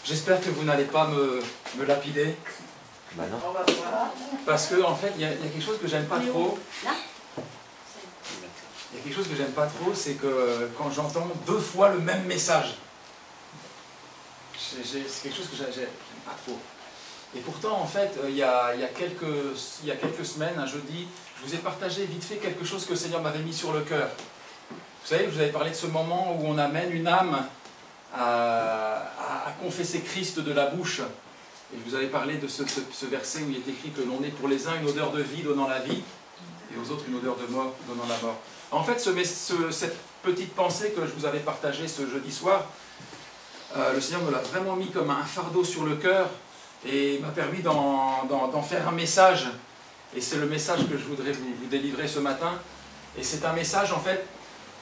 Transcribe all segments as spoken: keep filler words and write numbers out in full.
J'espère que vous n'allez pas me, me lapider. Bah non. Parce que en fait, il y, a, il y a quelque chose que j'aime pas trop. Il y a quelque chose que j'aime pas trop, c'est que quand j'entends deux fois le même message. C'est quelque chose que j'aime pas trop. Et pourtant, en fait, il y, a, il, y a quelques, il y a quelques semaines, un jeudi, je vous ai partagé vite fait quelque chose que le Seigneur m'avait mis sur le cœur. Vous savez, je vous avais parlé de ce moment où on amène une âme à, à, à confesser Christ de la bouche. Et je vous avais parlé de ce, ce, ce verset où il est écrit que l'on est pour les uns une odeur de vie donnant la vie, et aux autres une odeur de mort donnant la mort. En fait, ce, ce, cette petite pensée que je vous avais partagée ce jeudi soir, euh, le Seigneur me l'a vraiment mis comme un fardeau sur le cœur, et m'a permis d'en faire un message. Et c'est le message que je voudrais vous, vous délivrer ce matin. Et c'est un message, en fait,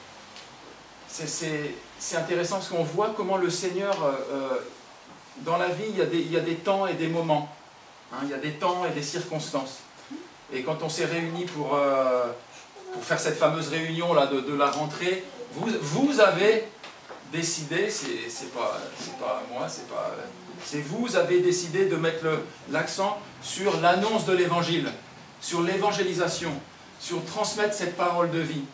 c'est intéressant parce qu'on voit comment le Seigneur, euh, dans la vie, il y, a des, il y a des temps et des moments. Hein, il y a des temps et des circonstances. Et quand on s'est réunis pour, euh, pour faire cette fameuse réunion là, de, de la rentrée, vous, vous avez décidé, c'est pas, pas moi, c'est pas... c'est vous avez décidé de mettre l'accent sur l'annonce de l'Évangile, sur l'évangélisation, sur transmettre cette parole de vie.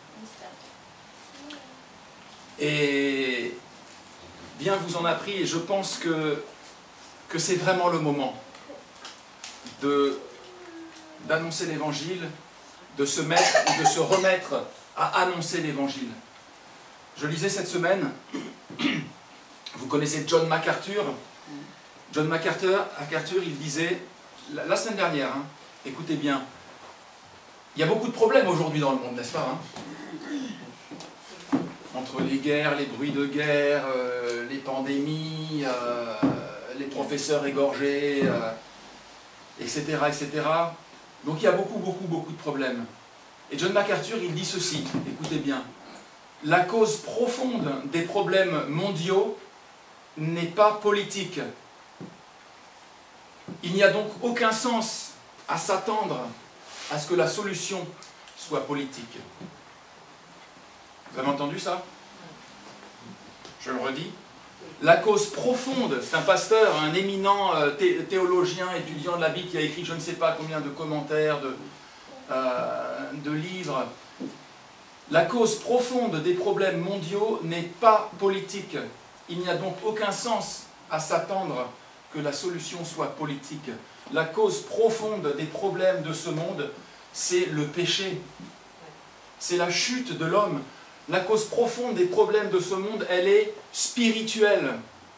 Et bien vous en a pris, et je pense que, que c'est vraiment le moment d'annoncer l'Évangile, de se mettre ou de se remettre à annoncer l'Évangile. Je lisais cette semaine, vous connaissez John MacArthur. John MacArthur, MacArthur il disait, la, la semaine dernière, hein, écoutez bien, il y a beaucoup de problèmes aujourd'hui dans le monde, n'est-ce pas, hein, entre les guerres, les bruits de guerre, euh, les pandémies, euh, les professeurs égorgés, euh, et cetera, et cetera. Donc il y a beaucoup, beaucoup, beaucoup de problèmes. Et John MacArthur, il dit ceci, écoutez bien, la cause profonde des problèmes mondiaux n'est pas politique. Il n'y a donc aucun sens à s'attendre à ce que la solution soit politique. Vous avez entendu ça? Je le redis. La cause profonde, c'est un pasteur, un éminent théologien, étudiant de la Bible qui a écrit je ne sais pas combien de commentaires, de, euh, de livres. La cause profonde des problèmes mondiaux n'est pas politique. Il n'y a donc aucun sens à s'attendre que la solution soit politique. La cause profonde des problèmes de ce monde, c'est le péché. C'est la chute de l'homme. La cause profonde des problèmes de ce monde, elle est spirituelle.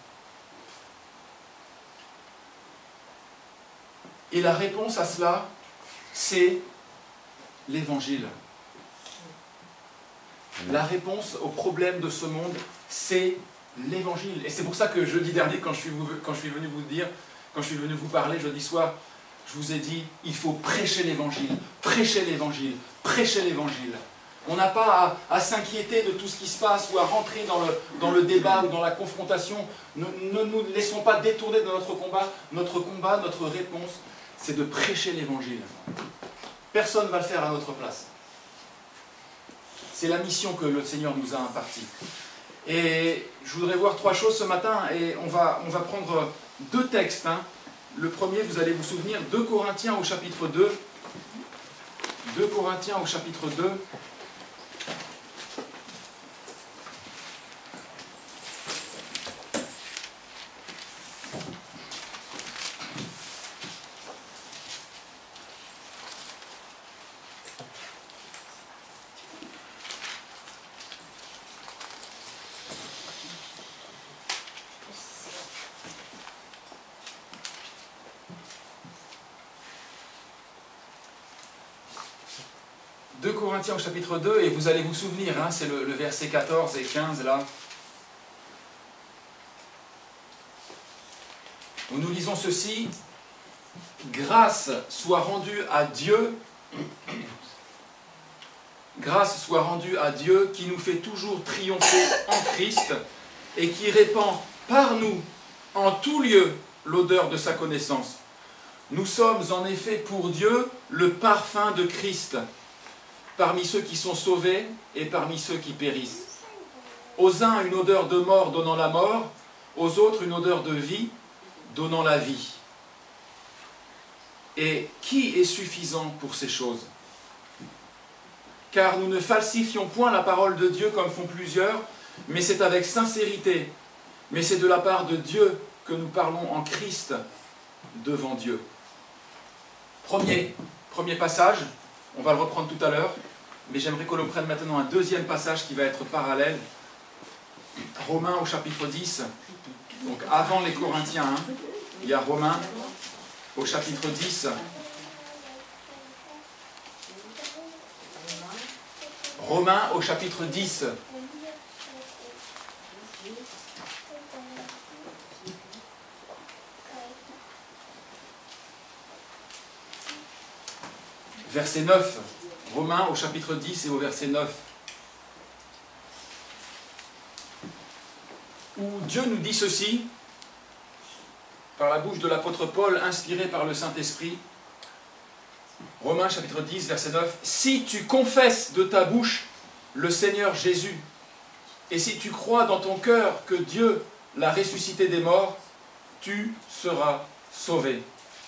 Et la réponse à cela, c'est l'Évangile. La réponse aux problèmes de ce monde, c'est l'Évangile. Et c'est pour ça que jeudi dernier, quand je, suis, quand je suis venu vous dire, quand je suis venu vous parler jeudi soir, je vous ai dit, il faut prêcher l'Évangile, prêcher l'Évangile, prêcher l'Évangile. On n'a pas à, à s'inquiéter de tout ce qui se passe ou à rentrer dans le, dans le débat ou dans la confrontation. Ne, ne nous laissons pas détourner de notre combat. Notre combat, notre réponse, c'est de prêcher l'Évangile. Personne ne va le faire à notre place. C'est la mission que le Seigneur nous a impartie. Et je voudrais voir trois choses ce matin, et on va, on va prendre deux textes. Hein. Le premier, vous allez vous souvenir, deux Corinthiens au chapitre deux. deux Corinthiens au chapitre deux. deux Corinthiens au chapitre deux, et vous allez vous souvenir, hein, c'est le, le verset quatorze et quinze là. Où nous lisons ceci, « Grâce soit rendue à Dieu, grâce soit rendue à Dieu qui nous fait toujours triompher en Christ et qui répand par nous en tout lieu l'odeur de sa connaissance. Nous sommes en effet pour Dieu le parfum de Christ, parmi ceux qui sont sauvés et parmi ceux qui périssent. Aux uns une odeur de mort donnant la mort, aux autres une odeur de vie. donnant la vie. Et qui est suffisant pour ces choses? Car nous ne falsifions point la parole de Dieu comme font plusieurs, mais c'est avec sincérité. Mais c'est de la part de Dieu que nous parlons en Christ devant Dieu. Premier, premier passage, on va le reprendre tout à l'heure, mais j'aimerais que l'on prenne maintenant un deuxième passage qui va être parallèle. Romains au chapitre dix, donc avant les Corinthiens, hein, il y a Romains au chapitre dix. Romains au chapitre dix. Verset neuf. Romains au chapitre dix et au verset neuf. Où Dieu nous dit ceci, par la bouche de l'apôtre Paul, inspiré par le Saint-Esprit. Romains chapitre dix, verset neuf. « Si tu confesses de ta bouche le Seigneur Jésus, et si tu crois dans ton cœur que Dieu l'a ressuscité des morts, tu seras sauvé.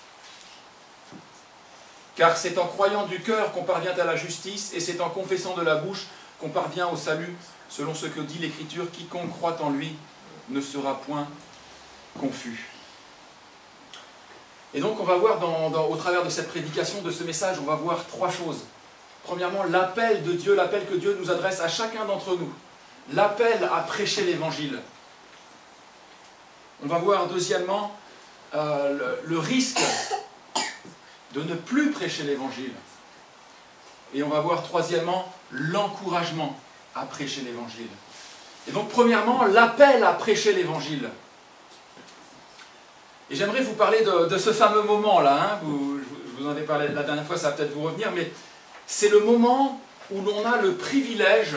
Car c'est en croyant du cœur qu'on parvient à la justice, et c'est en confessant de la bouche qu'on parvient au salut, selon ce que dit l'Écriture, quiconque croit en lui ne sera point confus. » Et donc on va voir dans, dans, au travers de cette prédication, de ce message, on va voir trois choses. Premièrement, l'appel de Dieu, l'appel que Dieu nous adresse à chacun d'entre nous. L'appel à prêcher l'Évangile. On va voir deuxièmement euh, le, le risque de ne plus prêcher l'Évangile. Et on va voir troisièmement l'encouragement à prêcher l'Évangile. Et donc premièrement, l'appel à prêcher l'Évangile. Et j'aimerais vous parler de, de ce fameux moment-là, hein. vous, je vous en ai parlé la dernière fois, ça va peut-être vous revenir, mais c'est le moment où l'on a le privilège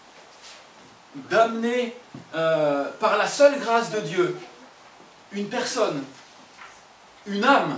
d'amener, euh, par la seule grâce de Dieu, une personne, une âme,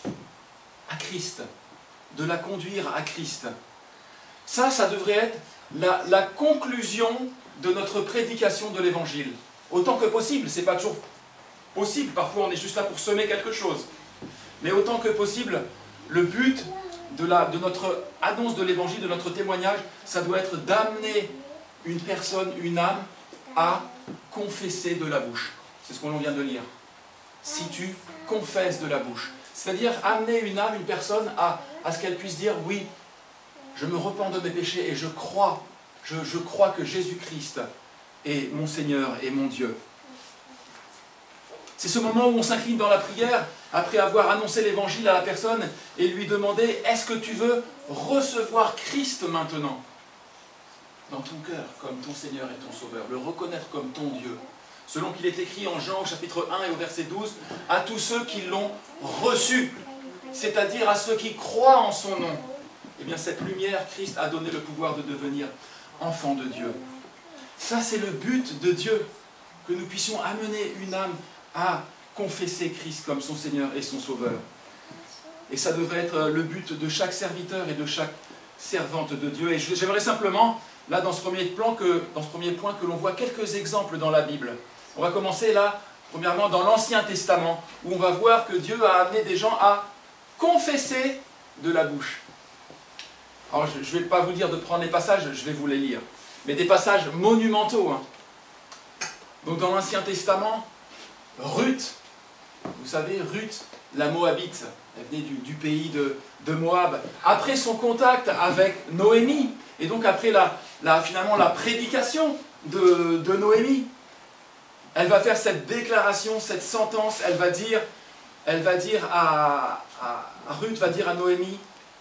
à Christ, de la conduire à Christ. Ça, ça devrait être la, la conclusion de notre prédication de l'Évangile. Autant que possible, c'est pas toujours possible, parfois on est juste là pour semer quelque chose. Mais autant que possible, le but de, la, de notre annonce de l'Évangile, de notre témoignage, ça doit être d'amener une personne, une âme, à confesser de la bouche. C'est ce qu'on vient de lire. Si tu confesses de la bouche. C'est-à-dire amener une âme, une personne, à, à ce qu'elle puisse dire, oui, je me repens de mes péchés et je crois, je, je crois que Jésus-Christ est mon Seigneur et mon Dieu. C'est ce moment où on s'incline dans la prière, après avoir annoncé l'Évangile à la personne, et lui demander, est-ce que tu veux recevoir Christ maintenant dans ton cœur, comme ton Seigneur et ton Sauveur, le reconnaître comme ton Dieu, selon qu'il est écrit en Jean au chapitre un et au verset douze, à tous ceux qui l'ont reçu, c'est-à-dire à ceux qui croient en son nom. Eh bien cette lumière, Christ a donné le pouvoir de devenir enfant de Dieu. Ça c'est le but de Dieu, que nous puissions amener une âme à confesser Christ comme son Seigneur et son Sauveur. Et ça devrait être le but de chaque serviteur et de chaque servante de Dieu. Et j'aimerais simplement, là dans ce premier plan, que, dans ce premier point, que l'on voit quelques exemples dans la Bible. On va commencer là, premièrement, dans l'Ancien Testament, où on va voir que Dieu a amené des gens à confesser de la bouche. Alors je ne vais pas vous dire de prendre les passages, je vais vous les lire. Mais des passages monumentaux. Hein. Donc dans l'Ancien Testament, Ruth, vous savez, Ruth, la Moabite, elle venait du, du pays de, de Moab. Après son contact avec Noémie, et donc après la, la, finalement la prédication de, de Noémie, elle va faire cette déclaration, cette sentence, elle va dire, elle va dire à, à, à Ruth, va dire à Noémie,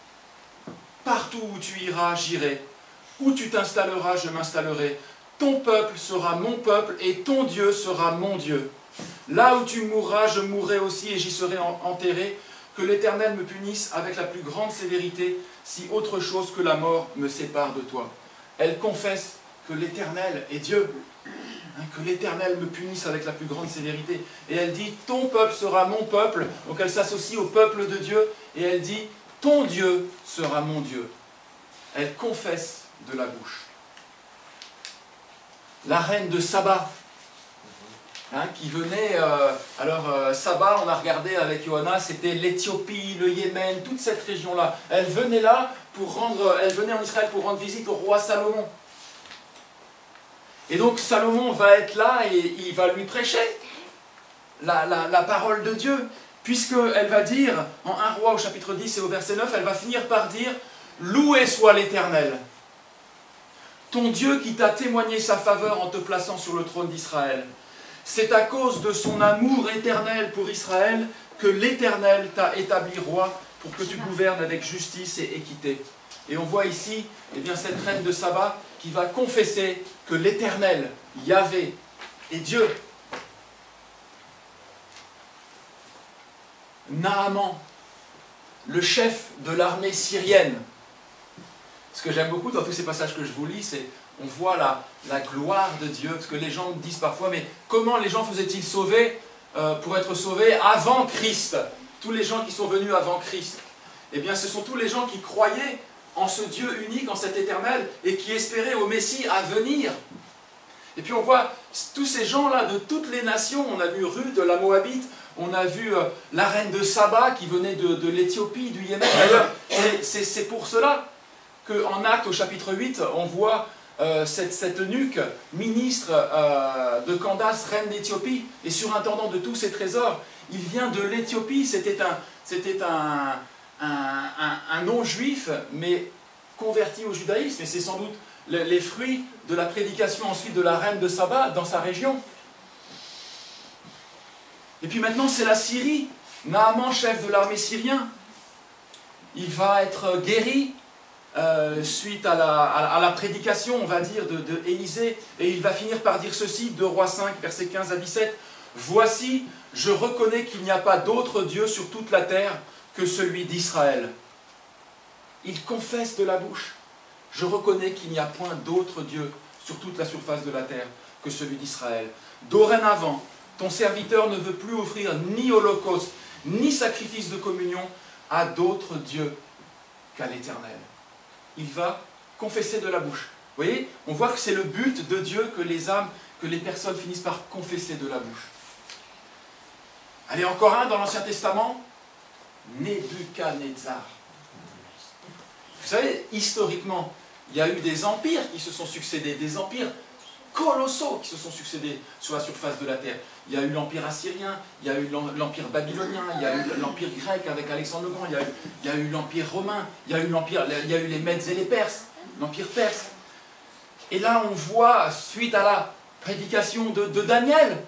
partout où tu iras, j'irai, où tu t'installeras, je m'installerai, ton peuple sera mon peuple et ton Dieu sera mon Dieu. Là où tu mourras, je mourrai aussi et j'y serai enterré. Que l'Éternel me punisse avec la plus grande sévérité si autre chose que la mort me sépare de toi. Elle confesse que l'Éternel est Dieu, hein, que l'Éternel me punisse avec la plus grande sévérité. Et elle dit, ton peuple sera mon peuple. Donc elle s'associe au peuple de Dieu et elle dit, ton Dieu sera mon Dieu. Elle confesse de la bouche. La reine de Saba, hein, qui venaient, euh, alors euh, Saba, on a regardé avec Johanna, c'était l'Éthiopie, le Yémen, toute cette région-là. Elle venait là pour rendre, elle venait en Israël pour rendre visite au roi Salomon. Et donc Salomon va être là et il va lui prêcher la, la, la parole de Dieu, puisqu'elle va dire, en un roi au chapitre dix et au verset neuf, elle va finir par dire « Loué soit l'Éternel, ton Dieu qui t'a témoigné sa faveur en te plaçant sur le trône d'Israël. C'est à cause de son amour éternel pour Israël que l'Éternel t'a établi roi pour que tu gouvernes avec justice et équité. » Et on voit ici eh bien, cette reine de Saba qui va confesser que l'Éternel, Yahvé, est Dieu. Naaman, le chef de l'armée syrienne. Ce que j'aime beaucoup dans tous ces passages que je vous lis, c'est on voit la, la gloire de Dieu, parce que les gens me disent parfois, mais comment les gens faisaient-ils sauver euh, pour être sauvés avant Christ? Tous les gens qui sont venus avant Christ. Eh bien, ce sont tous les gens qui croyaient en ce Dieu unique, en cet éternel, et qui espéraient au Messie à venir. Et puis on voit tous ces gens-là de toutes les nations. On a vu Ruth, la Moabite, on a vu euh, la reine de Saba qui venait de, de l'Éthiopie, du Yémen. D'ailleurs, c'est pour cela qu'en Actes, au chapitre huit, on voit euh, cette, cette eunuque, ministre euh, de Candace, reine d'Éthiopie, et surintendant de tous ses trésors. Il vient de l'Éthiopie, c'était un, c'était un, un, un, un non-juif, mais converti au judaïsme, et c'est sans doute les, les fruits de la prédication ensuite de la reine de Saba dans sa région. Et puis maintenant, c'est la Syrie. Naaman, chef de l'armée syrienne, il va être guéri euh, suite à la, à, à la prédication, on va dire, de, de Élisée, et il va finir par dire ceci, deux Rois cinq, versets quinze à dix-sept. « Voici, je reconnais qu'il n'y a pas d'autre Dieu sur toute la terre que celui d'Israël. » Il confesse de la bouche. « Je reconnais qu'il n'y a point d'autre Dieu sur toute la surface de la terre que celui d'Israël. Dorénavant, ton serviteur ne veut plus offrir ni holocauste, ni sacrifice de communion à d'autres dieux qu'à l'Éternel. » Il va confesser de la bouche. Vous voyez, on voit que c'est le but de Dieu que les âmes, que les personnes finissent par confesser de la bouche. Allez, encore un dans l'Ancien Testament, Nebuchadnezzar. Vous savez, historiquement, il y a eu des empires qui se sont succédés, des empires colossaux qui se sont succédés sur la surface de la terre. Il y a eu l'empire assyrien, il y a eu l'empire babylonien, il y a eu l'empire grec avec Alexandre le Grand, il y a eu, il y a eu l'empire romain, il y a eu l'empire, il y a eu les Mèdes et les Perses, l'empire perse. Et là, on voit, suite à la prédication de, de Daniel,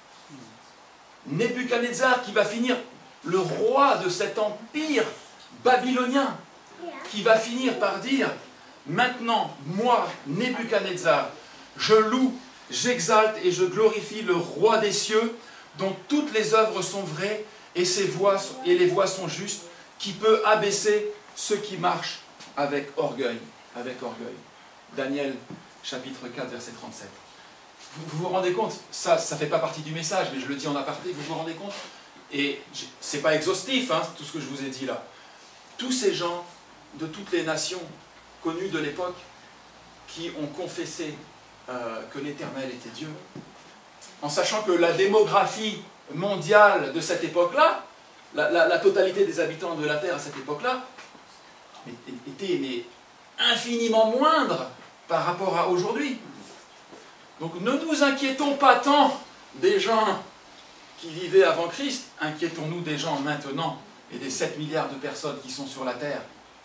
Nebuchadnezzar qui va finir le roi de cet empire babylonien, qui va finir par dire, maintenant, moi, Nebuchadnezzar, je loue, j'exalte et je glorifie le roi des cieux, dont toutes les œuvres sont vraies et, ses voies, et les voies sont justes, qui peut abaisser ceux qui marchent avec orgueil. Avec orgueil. Daniel, chapitre quatre, verset trente-sept. Vous, vous vous rendez compte, ça ne fait pas partie du message, mais je le dis en aparté, vous vous rendez compte? Et ce n'est pas exhaustif, hein, tout ce que je vous ai dit là. Tous ces gens de toutes les nations connues de l'époque qui ont confessé euh, que l'Éternel était Dieu, en sachant que la démographie mondiale de cette époque-là, la, la, la totalité des habitants de la Terre à cette époque-là, était mais, infiniment moindre par rapport à aujourd'hui. Donc ne nous inquiétons pas tant des gens qui vivaient avant Christ, inquiétons-nous des gens maintenant et des sept milliards de personnes qui sont sur la Terre.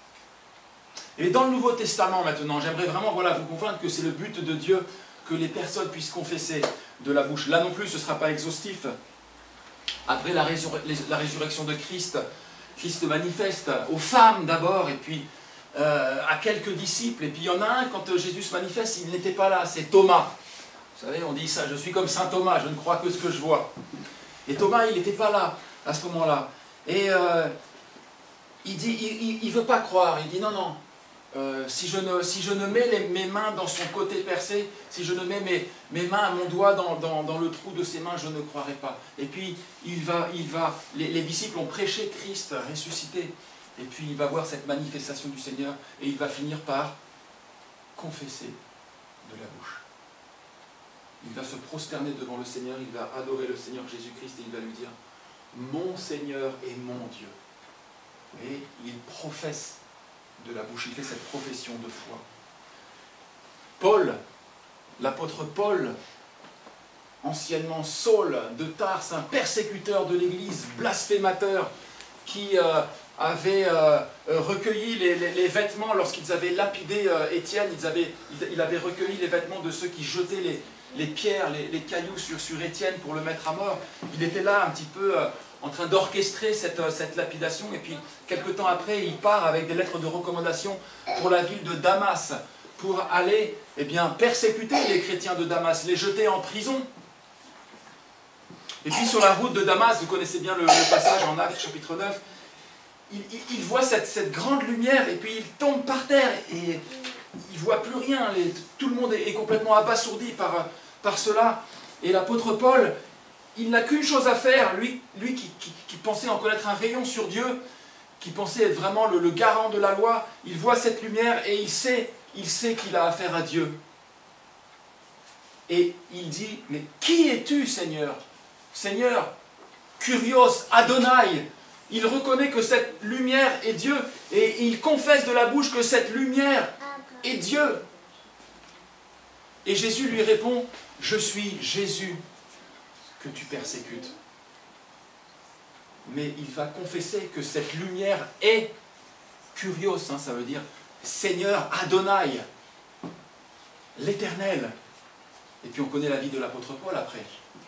Et dans le Nouveau Testament maintenant, j'aimerais vraiment voilà, vous convaincre que c'est le but de Dieu que les personnes puissent confesser de la bouche. Là non plus, ce ne sera pas exhaustif. Après la, résur la résurrection de Christ, Christ manifeste aux femmes d'abord, et puis euh, à quelques disciples. Et puis il y en a un, quand Jésus se manifeste, il n'était pas là, c'est Thomas. Vous savez, on dit ça, je suis comme saint Thomas, je ne crois que ce que je vois. Et Thomas, il n'était pas là, à ce moment-là. Et euh, il dit, il ne veut pas croire, il dit non, non. Euh, si, je ne, si je ne mets les, mes mains dans son côté percé, si je ne mets mes, mes mains, mon doigt dans, dans, dans le trou de ses mains, je ne croirai pas. Et puis, il va, il va, les, les disciples ont prêché Christ ressuscité. Et puis, il va voir cette manifestation du Seigneur et il va finir par confesser de la bouche. il va se prosterner devant le Seigneur, il va adorer le Seigneur Jésus-Christ et il va lui dire « Mon Seigneur et mon Dieu ». Et il professe de la bouche, il fait cette profession de foi. Paul, l'apôtre Paul, anciennement Saul de Tarse, un persécuteur de l'Église, blasphémateur, qui euh, avait euh, recueilli les, les, les vêtements lorsqu'ils avaient lapidé euh, Étienne, ils avaient, il, il avait recueilli les vêtements de ceux qui jetaient les, les pierres, les, les cailloux sur, sur Étienne pour le mettre à mort. Il était là un petit peu euh, en train d'orchestrer cette, euh, cette lapidation, et puis quelque temps après, il part avec des lettres de recommandation pour la ville de Damas, pour aller eh bien, persécuter les chrétiens de Damas, les jeter en prison. Et puis sur la route de Damas, vous connaissez bien le, le passage en Actes chapitre neuf, il, il, il voit cette, cette grande lumière et puis il tombe par terre et il ne voit plus rien. Les, tout le monde est, est complètement abasourdi par, par cela. Et l'apôtre Paul, il n'a qu'une chose à faire, lui, lui qui, qui, qui pensait en connaître un rayon sur Dieu, qui pensait être vraiment le, le garant de la loi, il voit cette lumière et il sait, il sait qu'il a affaire à Dieu. Et il dit, mais qui es-tu, Seigneur ? Seigneur, Kurios, Adonai, il reconnaît que cette lumière est Dieu et il confesse de la bouche que cette lumière est Dieu. Et Jésus lui répond, je suis Jésus que tu persécutes. Mais il va confesser que cette lumière est Kurios, hein, ça veut dire Seigneur Adonai, l'Éternel. Et puis on connaît la vie de l'apôtre Paul après.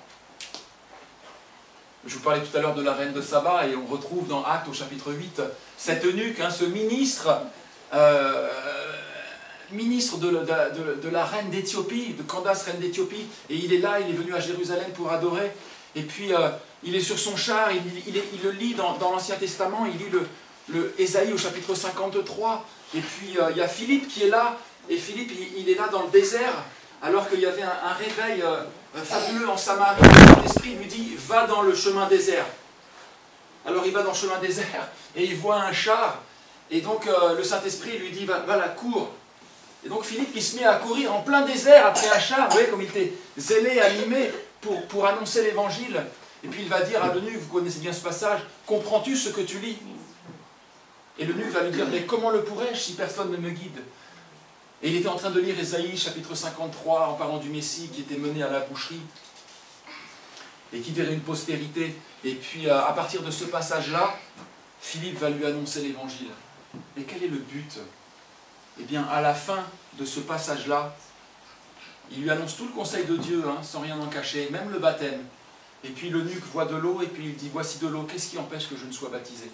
Je vous parlais tout à l'heure de la reine de Saba et on retrouve dans Actes au chapitre huit cet eunuque, hein, ce ministre, euh, ministre de, de, de, de la reine d'Éthiopie, de Candace, reine d'Éthiopie, et il est là, il est venu à Jérusalem pour adorer, et puis euh, il est sur son char, il, il, il, il le lit dans, dans l'Ancien Testament, il lit le, le Ésaïe au chapitre cinquante-trois, et puis euh, il y a Philippe qui est là, et Philippe il, il est là dans le désert, alors qu'il y avait un, un réveil euh, fabuleux en Samarie, le Saint-Esprit lui dit « va dans le chemin désert ». Alors il va dans le chemin désert et il voit un char, et donc euh, le Saint-Esprit lui dit va, « va la cours ». Et donc Philippe il se met à courir en plein désert après un char, vous voyez comme il était zélé, animé pour, pour annoncer l'évangile. Et puis il va dire à l'eunuque, vous connaissez bien ce passage, « comprends-tu ce que tu lis ?» Et l'eunuque va lui dire « mais comment le pourrais-je si personne ne me guide ?» Et il était en train de lire Ésaïe chapitre cinquante-trois en parlant du Messie qui était mené à la boucherie et qui verrait une postérité. Et puis à partir de ce passage-là, Philippe va lui annoncer l'évangile. Et quel est le but? Eh bien, à la fin de ce passage-là, il lui annonce tout le conseil de Dieu, hein, sans rien en cacher, même le baptême. Et puis l'eunuque voit de l'eau et puis il dit, voici de l'eau, qu'est-ce qui empêche que je ne sois baptisé?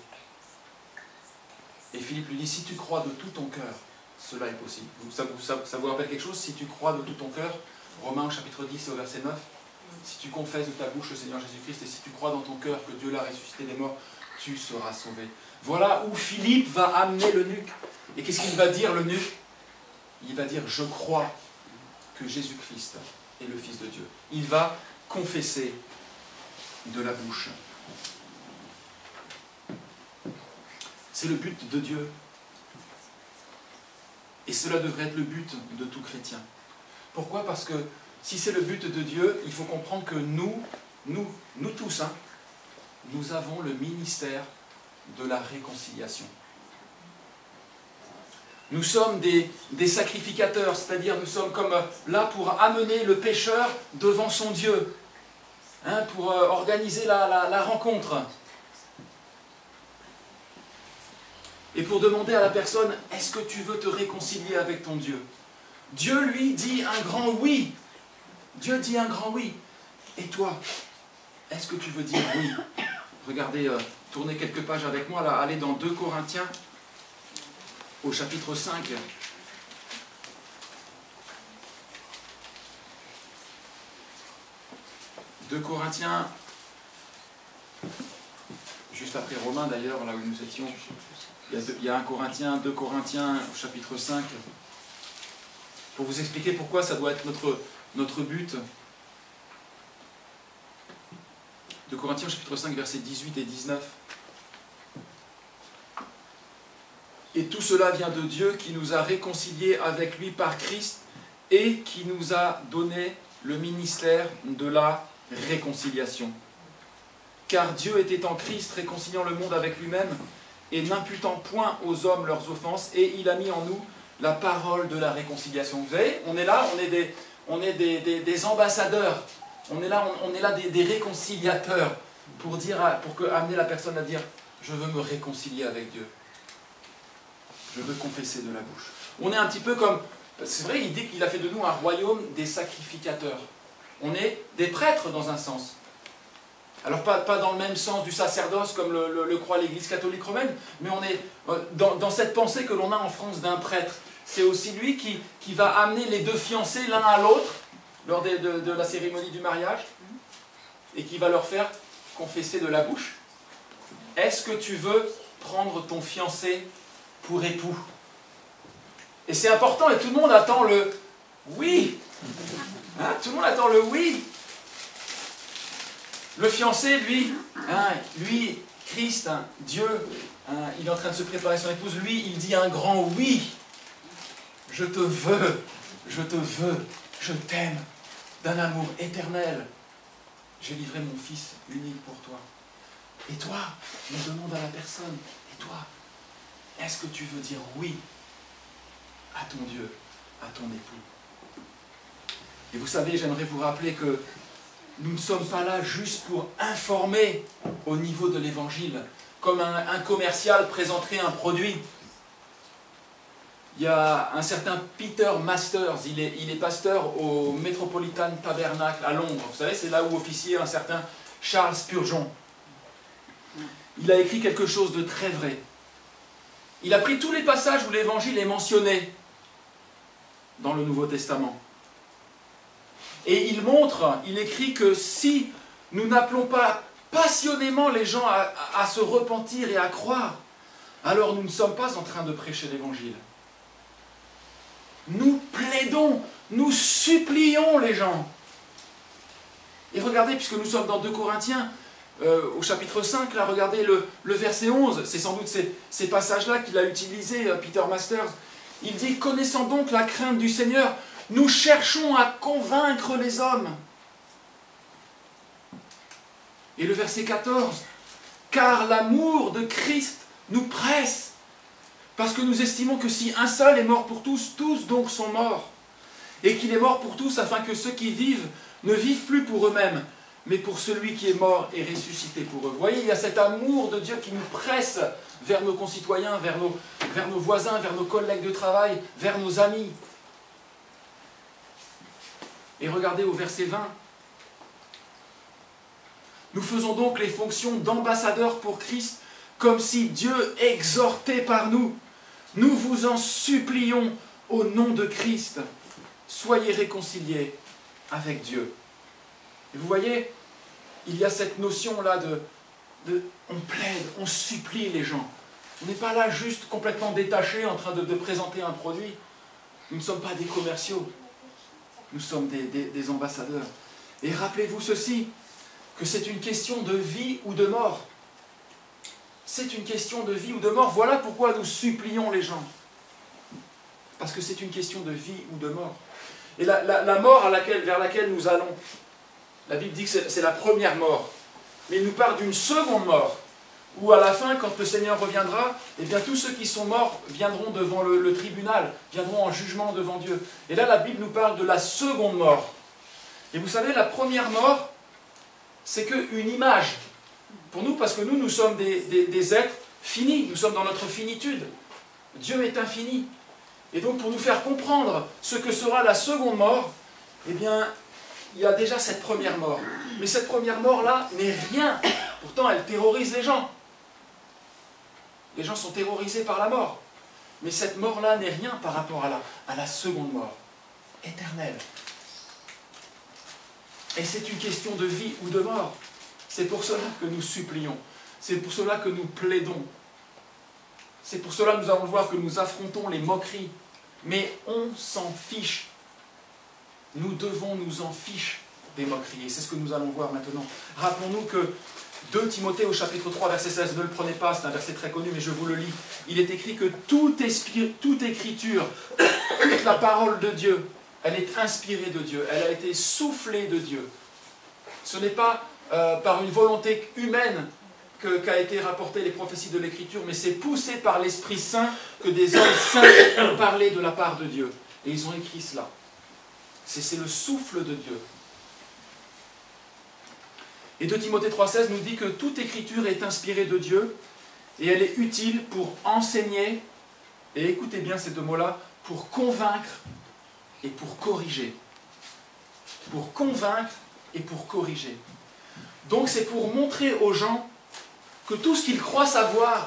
Et Philippe lui dit, si tu crois de tout ton cœur, cela est possible. Ça, ça, ça vous rappelle quelque chose? Si tu crois de tout ton cœur, Romains chapitre dix au verset neuf, si tu confesses de ta bouche le Seigneur Jésus-Christ et si tu crois dans ton cœur que Dieu l'a ressuscité des morts, tu seras sauvé. Voilà où Philippe va amener l'eunuque. Et qu'est-ce qu'il va dire l'eunuque? Il va dire, je crois que Jésus-Christ est le Fils de Dieu. Il va confesser de la bouche. C'est le but de Dieu. Et cela devrait être le but de tout chrétien. Pourquoi? Parce que si c'est le but de Dieu, il faut comprendre que nous, nous, nous tous, hein, nous avons le ministère de la réconciliation. Nous sommes des, des sacrificateurs, c'est-à-dire nous sommes comme là pour amener le pécheur devant son Dieu, hein, pour euh, organiser la, la, la rencontre. Et pour demander à la personne, est-ce que tu veux te réconcilier avec ton Dieu? Dieu lui dit un grand oui. Dieu dit un grand oui. Et toi, est-ce que tu veux dire oui? Regardez, euh, tournez quelques pages avec moi, là, allez dans deux Corinthiens, au chapitre cinq. deux Corinthiens, juste après Romains d'ailleurs, là où nous étions. Il y, a deux, il y a un Corinthien, deux Corinthiens au chapitre cinq, pour vous expliquer pourquoi ça doit être notre, notre but. deux Corinthiens chapitre cinq, versets dix-huit et dix-neuf. Et tout cela vient de Dieu qui nous a réconciliés avec lui par Christ et qui nous a donné le ministère de la réconciliation. Car Dieu était en Christ, réconciliant le monde avec lui-même, et n'imputant point aux hommes leurs offenses, et il a mis en nous la parole de la réconciliation. Vous savez, on est là, on est des, on est des, des, des ambassadeurs, on est là, on, on est là des, des réconciliateurs, pour, dire à, pour que, amener la personne à dire « je veux me réconcilier avec Dieu, je veux confesser de la bouche ». On est un petit peu comme, c'est vrai, il dit qu'il a fait de nous un royaume des sacrificateurs. On est des prêtres dans un sens. Alors pas, pas dans le même sens du sacerdoce comme le, le, le croit l'Église catholique romaine, mais on est dans, dans cette pensée que l'on a en France d'un prêtre. C'est aussi lui qui, qui va amener les deux fiancés l'un à l'autre lors de, de, de la cérémonie du mariage et qui va leur faire confesser de la bouche. Est-ce que tu veux prendre ton fiancé pour époux? Et c'est important et tout le monde attend le oui. Hein, tout le monde attend le oui. Le fiancé, lui, hein, lui, Christ, hein, Dieu, hein, il est en train de se préparer son épouse, lui, il dit un grand oui. Je te veux, je te veux, je t'aime, d'un amour éternel. J'ai livré mon Fils unique pour toi. Et toi, je demande à la personne, et toi, est-ce que tu veux dire oui à ton Dieu, à ton époux? Et vous savez, j'aimerais vous rappeler que nous ne sommes pas là juste pour informer au niveau de l'Évangile, comme un, un commercial présenterait un produit. Il y a un certain Peter Masters, il est, il est pasteur au Metropolitan Tabernacle à Londres. Vous savez, c'est là où officiait un certain Charles Spurgeon. Il a écrit quelque chose de très vrai. Il a pris tous les passages où l'Évangile est mentionné dans le Nouveau Testament. Et il montre, il écrit que si nous n'appelons pas passionnément les gens à, à se repentir et à croire, alors nous ne sommes pas en train de prêcher l'Évangile. Nous plaidons, nous supplions les gens. Et regardez, puisque nous sommes dans deux Corinthiens, euh, au chapitre cinq, là, regardez le, le verset onze, c'est sans doute ces, ces passages-là qu'il a utilisés, euh, Peter Masters. Il dit « Connaissant donc la crainte du Seigneur, nous cherchons à convaincre les hommes. » Et le verset quatorze, « Car l'amour de Christ nous presse, parce que nous estimons que si un seul est mort pour tous, tous donc sont morts, et qu'il est mort pour tous afin que ceux qui vivent ne vivent plus pour eux-mêmes, mais pour celui qui est mort et ressuscité pour eux. » Vous voyez, il y a cet amour de Dieu qui nous presse vers nos concitoyens, vers nos, vers nos voisins, vers nos collègues de travail, vers nos amis. Et regardez au verset vingt. « Nous faisons donc les fonctions d'ambassadeurs pour Christ, comme si Dieu exhortait par nous. Nous vous en supplions au nom de Christ. Soyez réconciliés avec Dieu. » Et vous voyez, il y a cette notion-là de, de... On plaide, on supplie les gens. On n'est pas là juste complètement détaché en train de, de présenter un produit. Nous ne sommes pas des commerciaux. Nous sommes des, des, des ambassadeurs. Et rappelez-vous ceci, que c'est une question de vie ou de mort. C'est une question de vie ou de mort. Voilà pourquoi nous supplions les gens. Parce que c'est une question de vie ou de mort. Et la, la, la mort à laquelle, vers laquelle nous allons, la Bible dit que c'est la première mort. Mais il nous parle d'une seconde mort, où à la fin, quand le Seigneur reviendra, eh bien tous ceux qui sont morts viendront devant le, le tribunal, viendront en jugement devant Dieu. Et là, la Bible nous parle de la seconde mort. Et vous savez, la première mort, c'est qu'une image pour nous, parce que nous, nous sommes des, des, des êtres finis, nous sommes dans notre finitude. Dieu est infini. Et donc, pour nous faire comprendre ce que sera la seconde mort, eh bien, il y a déjà cette première mort. Mais cette première mort-là n'est rien. Pourtant, elle terrorise les gens. Les gens sont terrorisés par la mort. Mais cette mort-là n'est rien par rapport à la, à la seconde mort, éternelle. Et c'est une question de vie ou de mort. C'est pour cela que nous supplions. C'est pour cela que nous plaidons. C'est pour cela que nous allons voir que nous affrontons les moqueries. Mais on s'en fiche. Nous devons nous en ficher des moqueries. Et c'est ce que nous allons voir maintenant. Rappelons-nous que deux Timothée au chapitre trois, verset seize, ne le prenez pas, c'est un verset très connu, mais je vous le lis. Il est écrit que toute, toute écriture, toute la parole de Dieu, elle est inspirée de Dieu, elle a été soufflée de Dieu. Ce n'est pas euh, par une volonté humaine qu'a été rapportée les prophéties de l'Écriture, mais c'est poussé par l'Esprit Saint que des hommes saints ont parlé de la part de Dieu. Et ils ont écrit cela. C'est le souffle de Dieu. Et deux Timothée trois seize nous dit que toute Écriture est inspirée de Dieu et elle est utile pour enseigner, et écoutez bien ces deux mots-là, pour convaincre et pour corriger. Pour convaincre et pour corriger. Donc c'est pour montrer aux gens que tout ce qu'ils croient savoir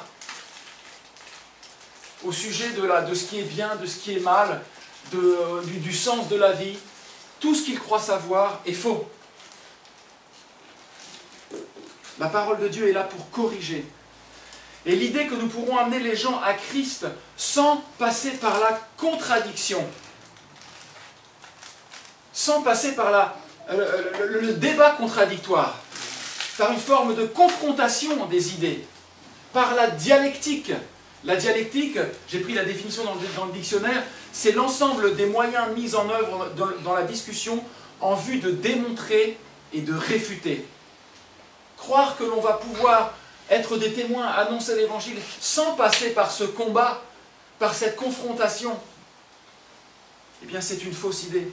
au sujet de, la, de ce qui est bien, de ce qui est mal, de, du, du sens de la vie, tout ce qu'ils croient savoir est faux. La parole de Dieu est là pour corriger. Et l'idée que nous pourrons amener les gens à Christ sans passer par la contradiction, sans passer par la, le, le, le débat contradictoire, par une forme de confrontation des idées, par la dialectique. La dialectique, j'ai pris la définition dans le, dans le dictionnaire, c'est l'ensemble des moyens mis en œuvre dans, dans la discussion en vue de démontrer et de réfuter. Croire que l'on va pouvoir être des témoins, annoncer l'Évangile sans passer par ce combat, par cette confrontation, eh bien c'est une fausse idée.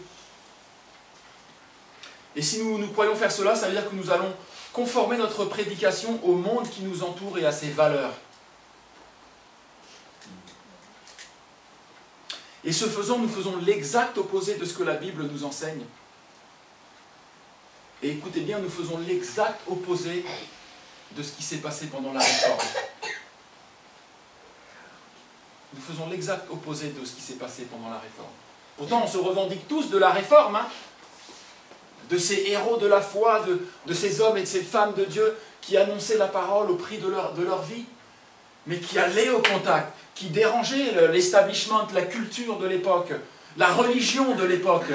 Et si nous, nous croyons faire cela, ça veut dire que nous allons conformer notre prédication au monde qui nous entoure et à ses valeurs. Et ce faisant, nous faisons l'exact opposé de ce que la Bible nous enseigne. Et écoutez bien, nous faisons l'exact opposé de ce qui s'est passé pendant la Réforme. Nous faisons l'exact opposé de ce qui s'est passé pendant la Réforme. Pourtant, on se revendique tous de la Réforme, hein, de ces héros de la foi, de, de ces hommes et de ces femmes de Dieu qui annonçaient la parole au prix de leur, de leur vie, mais qui allaient au contact, qui dérangeaient l'establishment, la culture de l'époque, la religion de l'époque.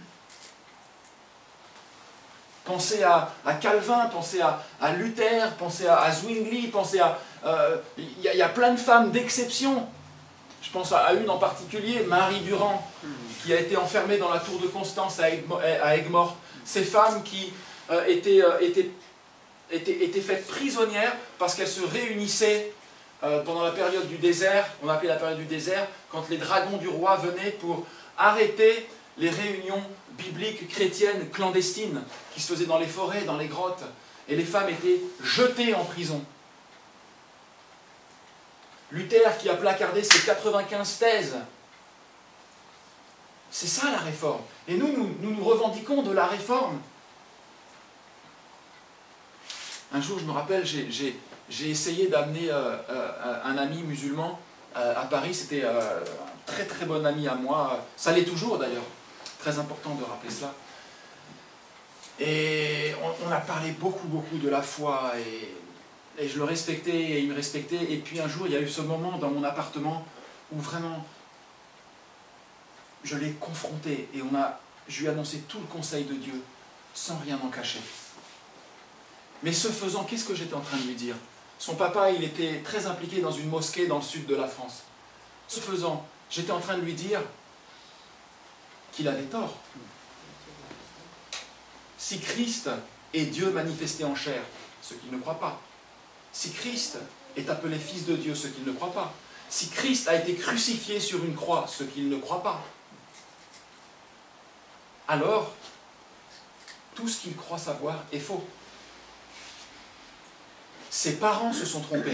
Pensez à, à Calvin, pensez à, à Luther, pensez à, à Zwingli, pensez à... Il euh, y, y a plein de femmes d'exception. Je pense à, à une en particulier, Marie Durand, qui a été enfermée dans la tour de Constance à Aigues-Mortes. Ces femmes qui euh, étaient, euh, étaient, étaient, étaient faites prisonnières parce qu'elles se réunissaient euh, pendant la période du désert, on appelait la période du désert, quand les dragons du roi venaient pour arrêter les réunions bibliques chrétiennes clandestines qui se faisaient dans les forêts, dans les grottes. Et les femmes étaient jetées en prison. Luther qui a placardé ses quatre-vingt-quinze thèses. C'est ça la réforme. Et nous, nous, nous nous revendiquons de la réforme. Un jour, je me rappelle, j'ai essayé d'amener euh, euh, un ami musulman euh, à Paris. C'était euh, un très très bon ami à moi. Ça l'est toujours d'ailleurs. Très important de rappeler cela. Et on, on a parlé beaucoup beaucoup de la foi. Et, et je le respectais et il me respectait. Et puis un jour, il y a eu ce moment dans mon appartement où vraiment... je l'ai confronté et on a, je lui ai annoncé tout le conseil de Dieu sans rien en cacher. Mais ce faisant, qu'est-ce que j'étais en train de lui dire? Son papa, il était très impliqué dans une mosquée dans le sud de la France. Ce faisant, j'étais en train de lui dire qu'il avait tort. Si Christ est Dieu manifesté en chair, ce qu'il ne croit pas. Si Christ est appelé Fils de Dieu, ce qu'il ne croit pas. Si Christ a été crucifié sur une croix, ce qu'il ne croit pas. Alors, tout ce qu'il croit savoir est faux. Ses parents se sont trompés.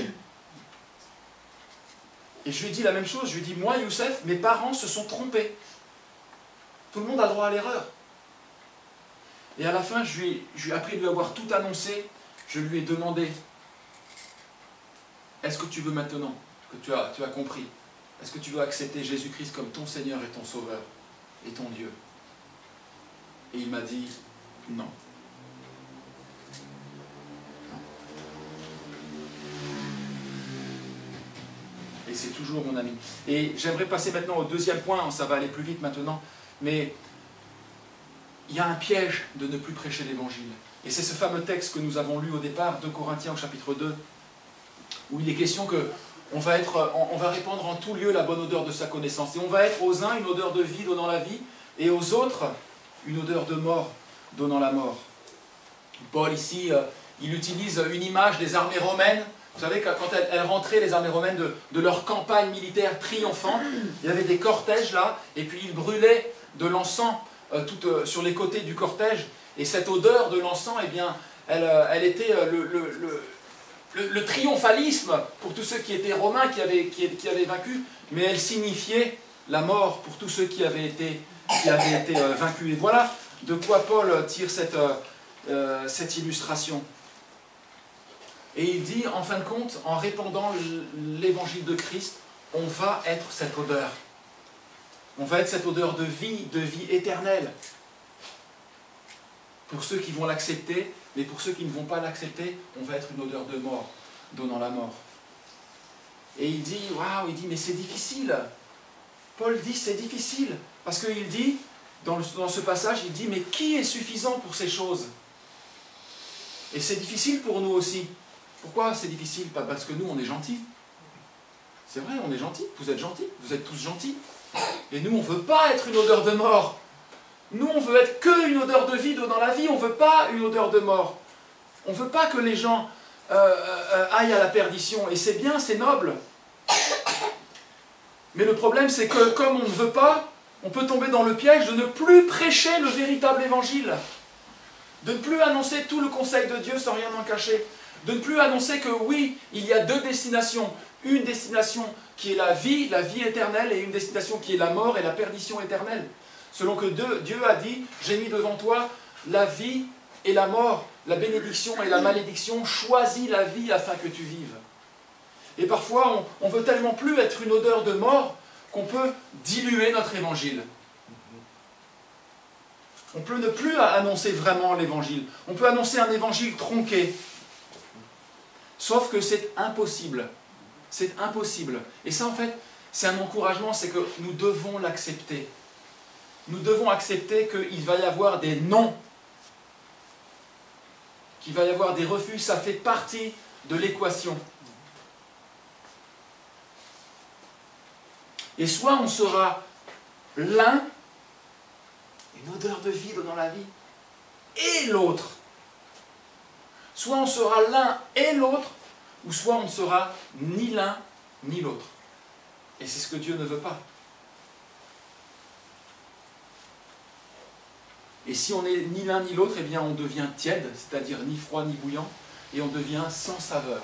Et je lui ai dit la même chose, je lui ai dit, moi Youssef, mes parents se sont trompés. Tout le monde a le droit à l'erreur. Et à la fin, je lui, ai, je lui ai, après lui avoir tout annoncé, je lui ai demandé, est-ce que tu veux maintenant que tu as, tu as compris, est-ce que tu veux accepter Jésus-Christ comme ton Seigneur et ton Sauveur et ton Dieu? Et il m'a dit non. Non. Et c'est toujours mon ami. Et j'aimerais passer maintenant au deuxième point, ça va aller plus vite maintenant, mais il y a un piège de ne plus prêcher l'Évangile. Et c'est ce fameux texte que nous avons lu au départ, deux Corinthiens au chapitre deux, où il est question que on va, être, on va répandre en tout lieu la bonne odeur de sa connaissance. Et on va être aux uns une odeur de vie donnant la vie, et aux autres, une odeur de mort donnant la mort. Paul, ici, euh, il utilise une image des armées romaines. Vous savez, quand elles, elles rentraient, les armées romaines, de, de leur campagne militaire triomphante, il y avait des cortèges là, et puis ils brûlaient de l'encens euh, tout, euh, sur les côtés du cortège, et cette odeur de l'encens, eh bien, elle, euh, elle était euh, le, le, le, le, le triomphalisme pour tous ceux qui étaient romains, qui avaient, qui, qui avaient vaincu, mais elle signifiait la mort pour tous ceux qui avaient été, qui avaient été euh, vaincus. Et voilà de quoi Paul tire cette, euh, euh, cette illustration. Et il dit, en fin de compte, en répandant l'évangile de Christ, on va être cette odeur. On va être cette odeur de vie, de vie éternelle. Pour ceux qui vont l'accepter, mais pour ceux qui ne vont pas l'accepter, on va être une odeur de mort, donnant la mort. Et il dit, waouh, il dit, mais c'est difficile. Paul dit, c'est difficile. Parce qu'il dit, dans, le, dans ce passage, il dit, mais qui est suffisant pour ces choses? Et c'est difficile pour nous aussi. Pourquoi c'est difficile? Pas parce que nous, on est gentils. C'est vrai, on est gentils. Vous êtes gentils. Vous êtes tous gentils. Et nous, on ne veut pas être une odeur de mort. Nous, on veut être que une odeur de vie dans la vie. On ne veut pas une odeur de mort. On ne veut pas que les gens euh, euh, aillent à la perdition. Et c'est bien, c'est noble. Mais le problème, c'est que comme on ne veut pas, on peut tomber dans le piège de ne plus prêcher le véritable évangile. De ne plus annoncer tout le conseil de Dieu sans rien en cacher. De ne plus annoncer que oui, il y a deux destinations. Une destination qui est la vie, la vie éternelle, et une destination qui est la mort et la perdition éternelle. Selon que Dieu a dit, j'ai mis devant toi la vie et la mort, la bénédiction et la malédiction, choisis la vie afin que tu vives. Et parfois, on ne veut tellement plus être une odeur de mort qu'on peut diluer notre évangile. On peut ne plus annoncer vraiment l'évangile. On peut annoncer un évangile tronqué. Sauf que c'est impossible. C'est impossible. Et ça, en fait, c'est un encouragement, c'est que nous devons l'accepter. Nous devons accepter qu'il va y avoir des non, qu'il va y avoir des refus. Ça fait partie de l'équation. Et soit on sera l'un, une odeur de vie dans la vie, et l'autre. Soit on sera l'un et l'autre, ou soit on ne sera ni l'un ni l'autre. Et c'est ce que Dieu ne veut pas. Et si on n'est ni l'un ni l'autre, eh bien on devient tiède, c'est-à-dire ni froid ni bouillant, et on devient sans saveur.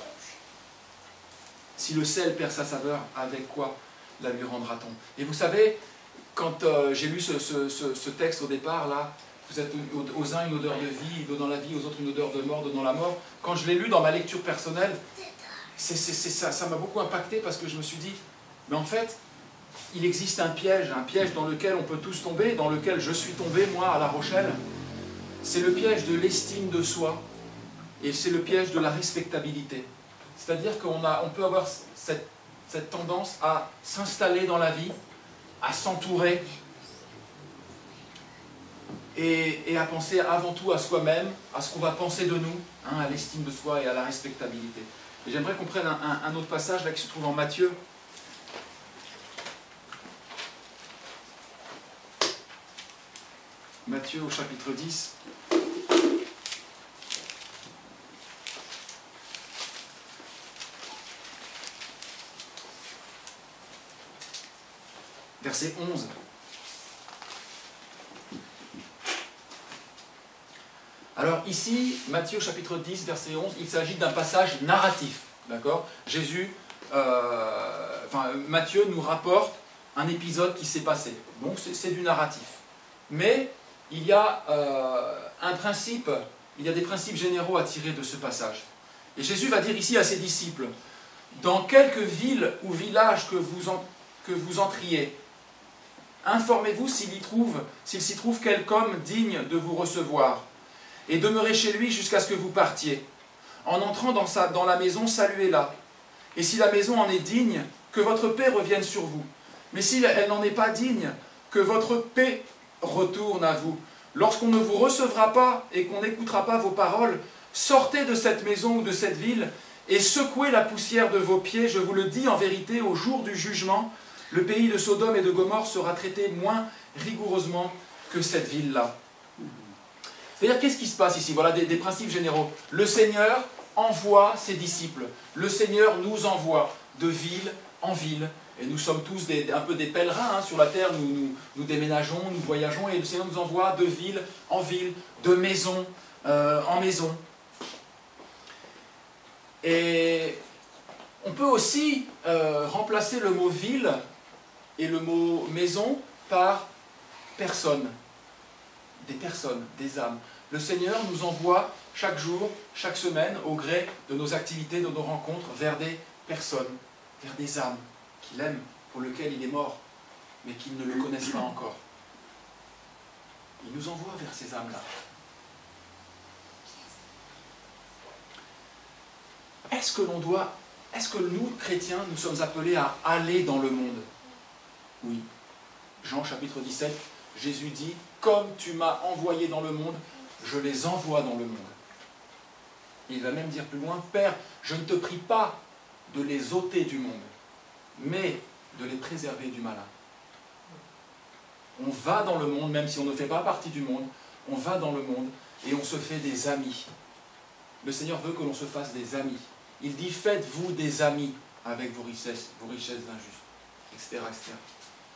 Si le sel perd sa saveur, avec quoi la lui rendra-t-on? Et vous savez, quand euh, j'ai lu ce, ce, ce, ce texte au départ, là, vous êtes aux, aux uns une odeur de vie, donnant la vie, aux autres une odeur de mort, donnant la mort. Quand je l'ai lu dans ma lecture personnelle, c'est, c'est, c'est, ça, ça m'a beaucoup impacté parce que je me suis dit, mais en fait, il existe un piège, un piège dans lequel on peut tous tomber, dans lequel je suis tombé, moi, à La Rochelle. C'est le piège de l'estime de soi et c'est le piège de la respectabilité. C'est-à-dire qu'on a, on peut avoir cette, cette tendance à s'installer dans la vie, à s'entourer et, et à penser avant tout à soi-même, à ce qu'on va penser de nous, hein, à l'estime de soi et à la respectabilité. Et j'aimerais qu'on prenne un, un, un autre passage là qui se trouve en Matthieu. Matthieu au chapitre dix. Verset onze. Alors ici, Matthieu chapitre dix, verset onze, il s'agit d'un passage narratif. D'accord? Jésus, euh, enfin Matthieu nous rapporte un épisode qui s'est passé. Donc c'est du narratif. Mais il y a euh, un principe, il y a des principes généraux à tirer de ce passage. Et Jésus va dire ici à ses disciples, dans quelque ville ou village que vous, en, que vous entriez, informez-vous s'il y trouve, s'il s'y trouve quelque homme digne de vous recevoir, et demeurez chez lui jusqu'à ce que vous partiez. En entrant dans, sa, dans la maison, saluez-la. Et si la maison en est digne, que votre paix revienne sur vous. Mais si elle n'en est pas digne, que votre paix retourne à vous. Lorsqu'on ne vous recevra pas et qu'on n'écoutera pas vos paroles, sortez de cette maison ou de cette ville et secouez la poussière de vos pieds. Je vous le dis en vérité, au jour du jugement, le pays de Sodome et de Gomorrhe sera traité moins rigoureusement que cette ville-là. C'est-à-dire, qu'est-ce qui se passe ici? Voilà des, des principes généraux. Le Seigneur envoie ses disciples. Le Seigneur nous envoie de ville en ville. Et nous sommes tous des, un peu des pèlerins hein, sur la terre. Nous, nous, nous déménageons, nous voyageons. Et le Seigneur nous envoie de ville en ville, de maison euh, en maison. Et on peut aussi euh, remplacer le mot ville et le mot maison par personne. Des personnes, des âmes. Le Seigneur nous envoie chaque jour, chaque semaine, au gré de nos activités, de nos rencontres, vers des personnes, vers des âmes qu'il aime, pour lesquelles il est mort, mais qui ne le connaissent pas encore. Il nous envoie vers ces âmes-là. Est-ce que l'on doit, est-ce que nous, chrétiens, nous sommes appelés à aller dans le monde? Oui. Jean chapitre dix-sept, Jésus dit, comme tu m'as envoyé dans le monde, je les envoie dans le monde. Il va même dire plus loin, Père, je ne te prie pas de les ôter du monde, mais de les préserver du malin. On va dans le monde, même si on ne fait pas partie du monde, on va dans le monde et on se fait des amis. Le Seigneur veut que l'on se fasse des amis. Il dit, faites-vous des amis avec vos richesses, vos richesses injustes, et cetera, et cetera.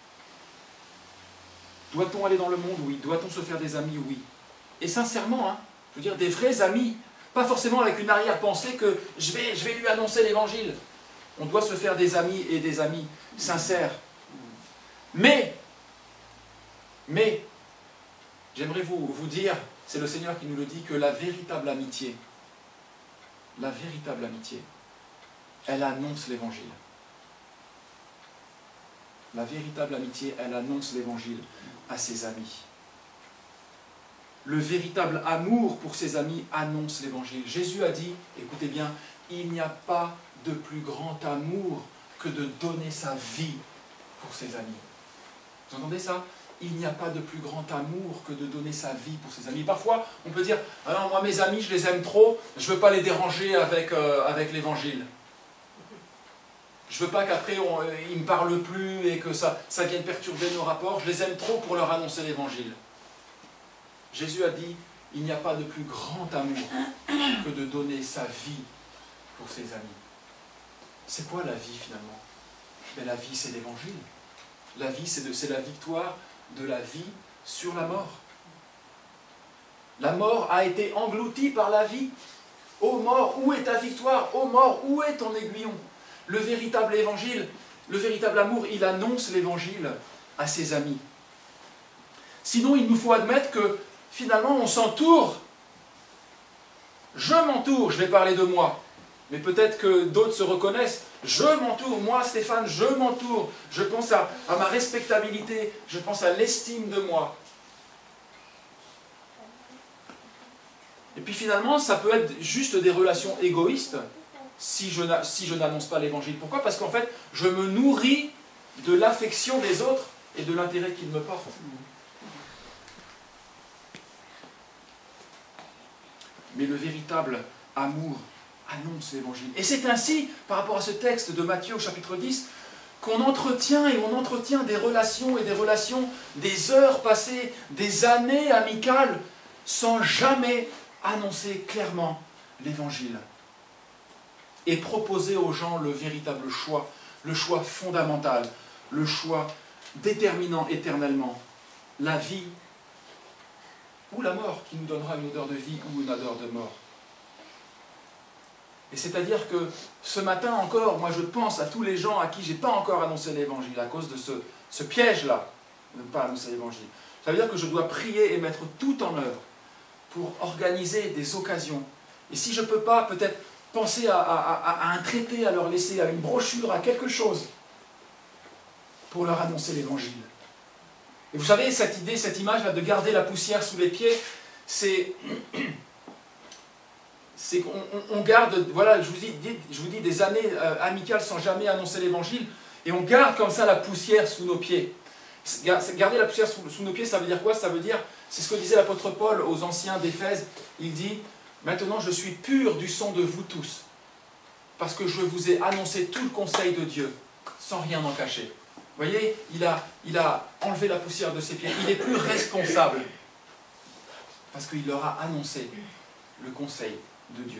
Doit-on aller dans le monde? Oui. Doit-on se faire des amis? Oui. Et sincèrement, hein, je veux dire, des vrais amis, pas forcément avec une arrière-pensée que je vais, je vais lui annoncer l'évangile. On doit se faire des amis et des amis sincères. Mais, mais, j'aimerais vous, vous dire, c'est le Seigneur qui nous le dit, que la véritable amitié, la véritable amitié, elle annonce l'évangile. La véritable amitié, elle annonce l'évangile à ses amis. Le véritable amour pour ses amis annonce l'évangile. Jésus a dit, écoutez bien, il n'y a pas de plus grand amour que de donner sa vie pour ses amis. Vous entendez ça? Il n'y a pas de plus grand amour que de donner sa vie pour ses amis. Parfois, on peut dire, alors moi mes amis, je les aime trop, je ne veux pas les déranger avec, euh, avec l'évangile. Je ne veux pas qu'après on, ils ne me parlent plus et que ça, ça vienne perturber nos rapports. Je les aime trop pour leur annoncer l'évangile. Jésus a dit, il n'y a pas de plus grand amour que de donner sa vie pour ses amis. C'est quoi la vie finalement? Mais la vie, c'est l'évangile. La vie, c'est la victoire de la vie sur la mort. La mort a été engloutie par la vie. Ô mort, où est ta victoire? Ô mort, où est ton aiguillon? Le véritable évangile, le véritable amour, il annonce l'évangile à ses amis. Sinon, il nous faut admettre que finalement, on s'entoure. Je m'entoure, je vais parler de moi. Mais peut-être que d'autres se reconnaissent. Je m'entoure, moi Stéphane, je m'entoure. Je pense à, à ma respectabilité, je pense à l'estime de moi. Et puis finalement, ça peut être juste des relations égoïstes si je, si je n'annonce pas l'évangile. Pourquoi? Parce qu'en fait, je me nourris de l'affection des autres et de l'intérêt qu'ils me portent. Mais le véritable amour annonce l'évangile. Et c'est ainsi, par rapport à ce texte de Matthieu au chapitre dix, qu'on entretient et on entretient des relations et des relations, des heures passées, des années amicales, sans jamais annoncer clairement l'évangile. Et proposer aux gens le véritable choix, le choix fondamental, le choix déterminant éternellement, la vie ou la mort, qui nous donnera une odeur de vie ou une odeur de mort. Et c'est-à-dire que ce matin encore, moi je pense à tous les gens à qui je n'ai pas encore annoncé l'évangile, à cause de ce, ce piège-là, de ne pas annoncer l'évangile. Ça veut dire que je dois prier et mettre tout en œuvre pour organiser des occasions. Et si je ne peux pas, peut-être penser à, à, à, à un traité, à leur laisser, à une brochure, à quelque chose, pour leur annoncer l'évangile. Et vous savez, cette idée, cette image-là de garder la poussière sous les pieds, c'est... c'est qu'on on garde, voilà, je vous dis, je vous dis des années euh, amicales sans jamais annoncer l'évangile, et on garde comme ça la poussière sous nos pieds. Garder la poussière sous, sous nos pieds, ça veut dire quoi? Ça veut dire, c'est ce que disait l'apôtre Paul aux anciens d'Éphèse, il dit, maintenant je suis pur du sang de vous tous, parce que je vous ai annoncé tout le conseil de Dieu, sans rien en cacher. Vous voyez, il a, il a enlevé la poussière de ses pieds. Il est plus responsable. Parce qu'il leur a annoncé le conseil de Dieu.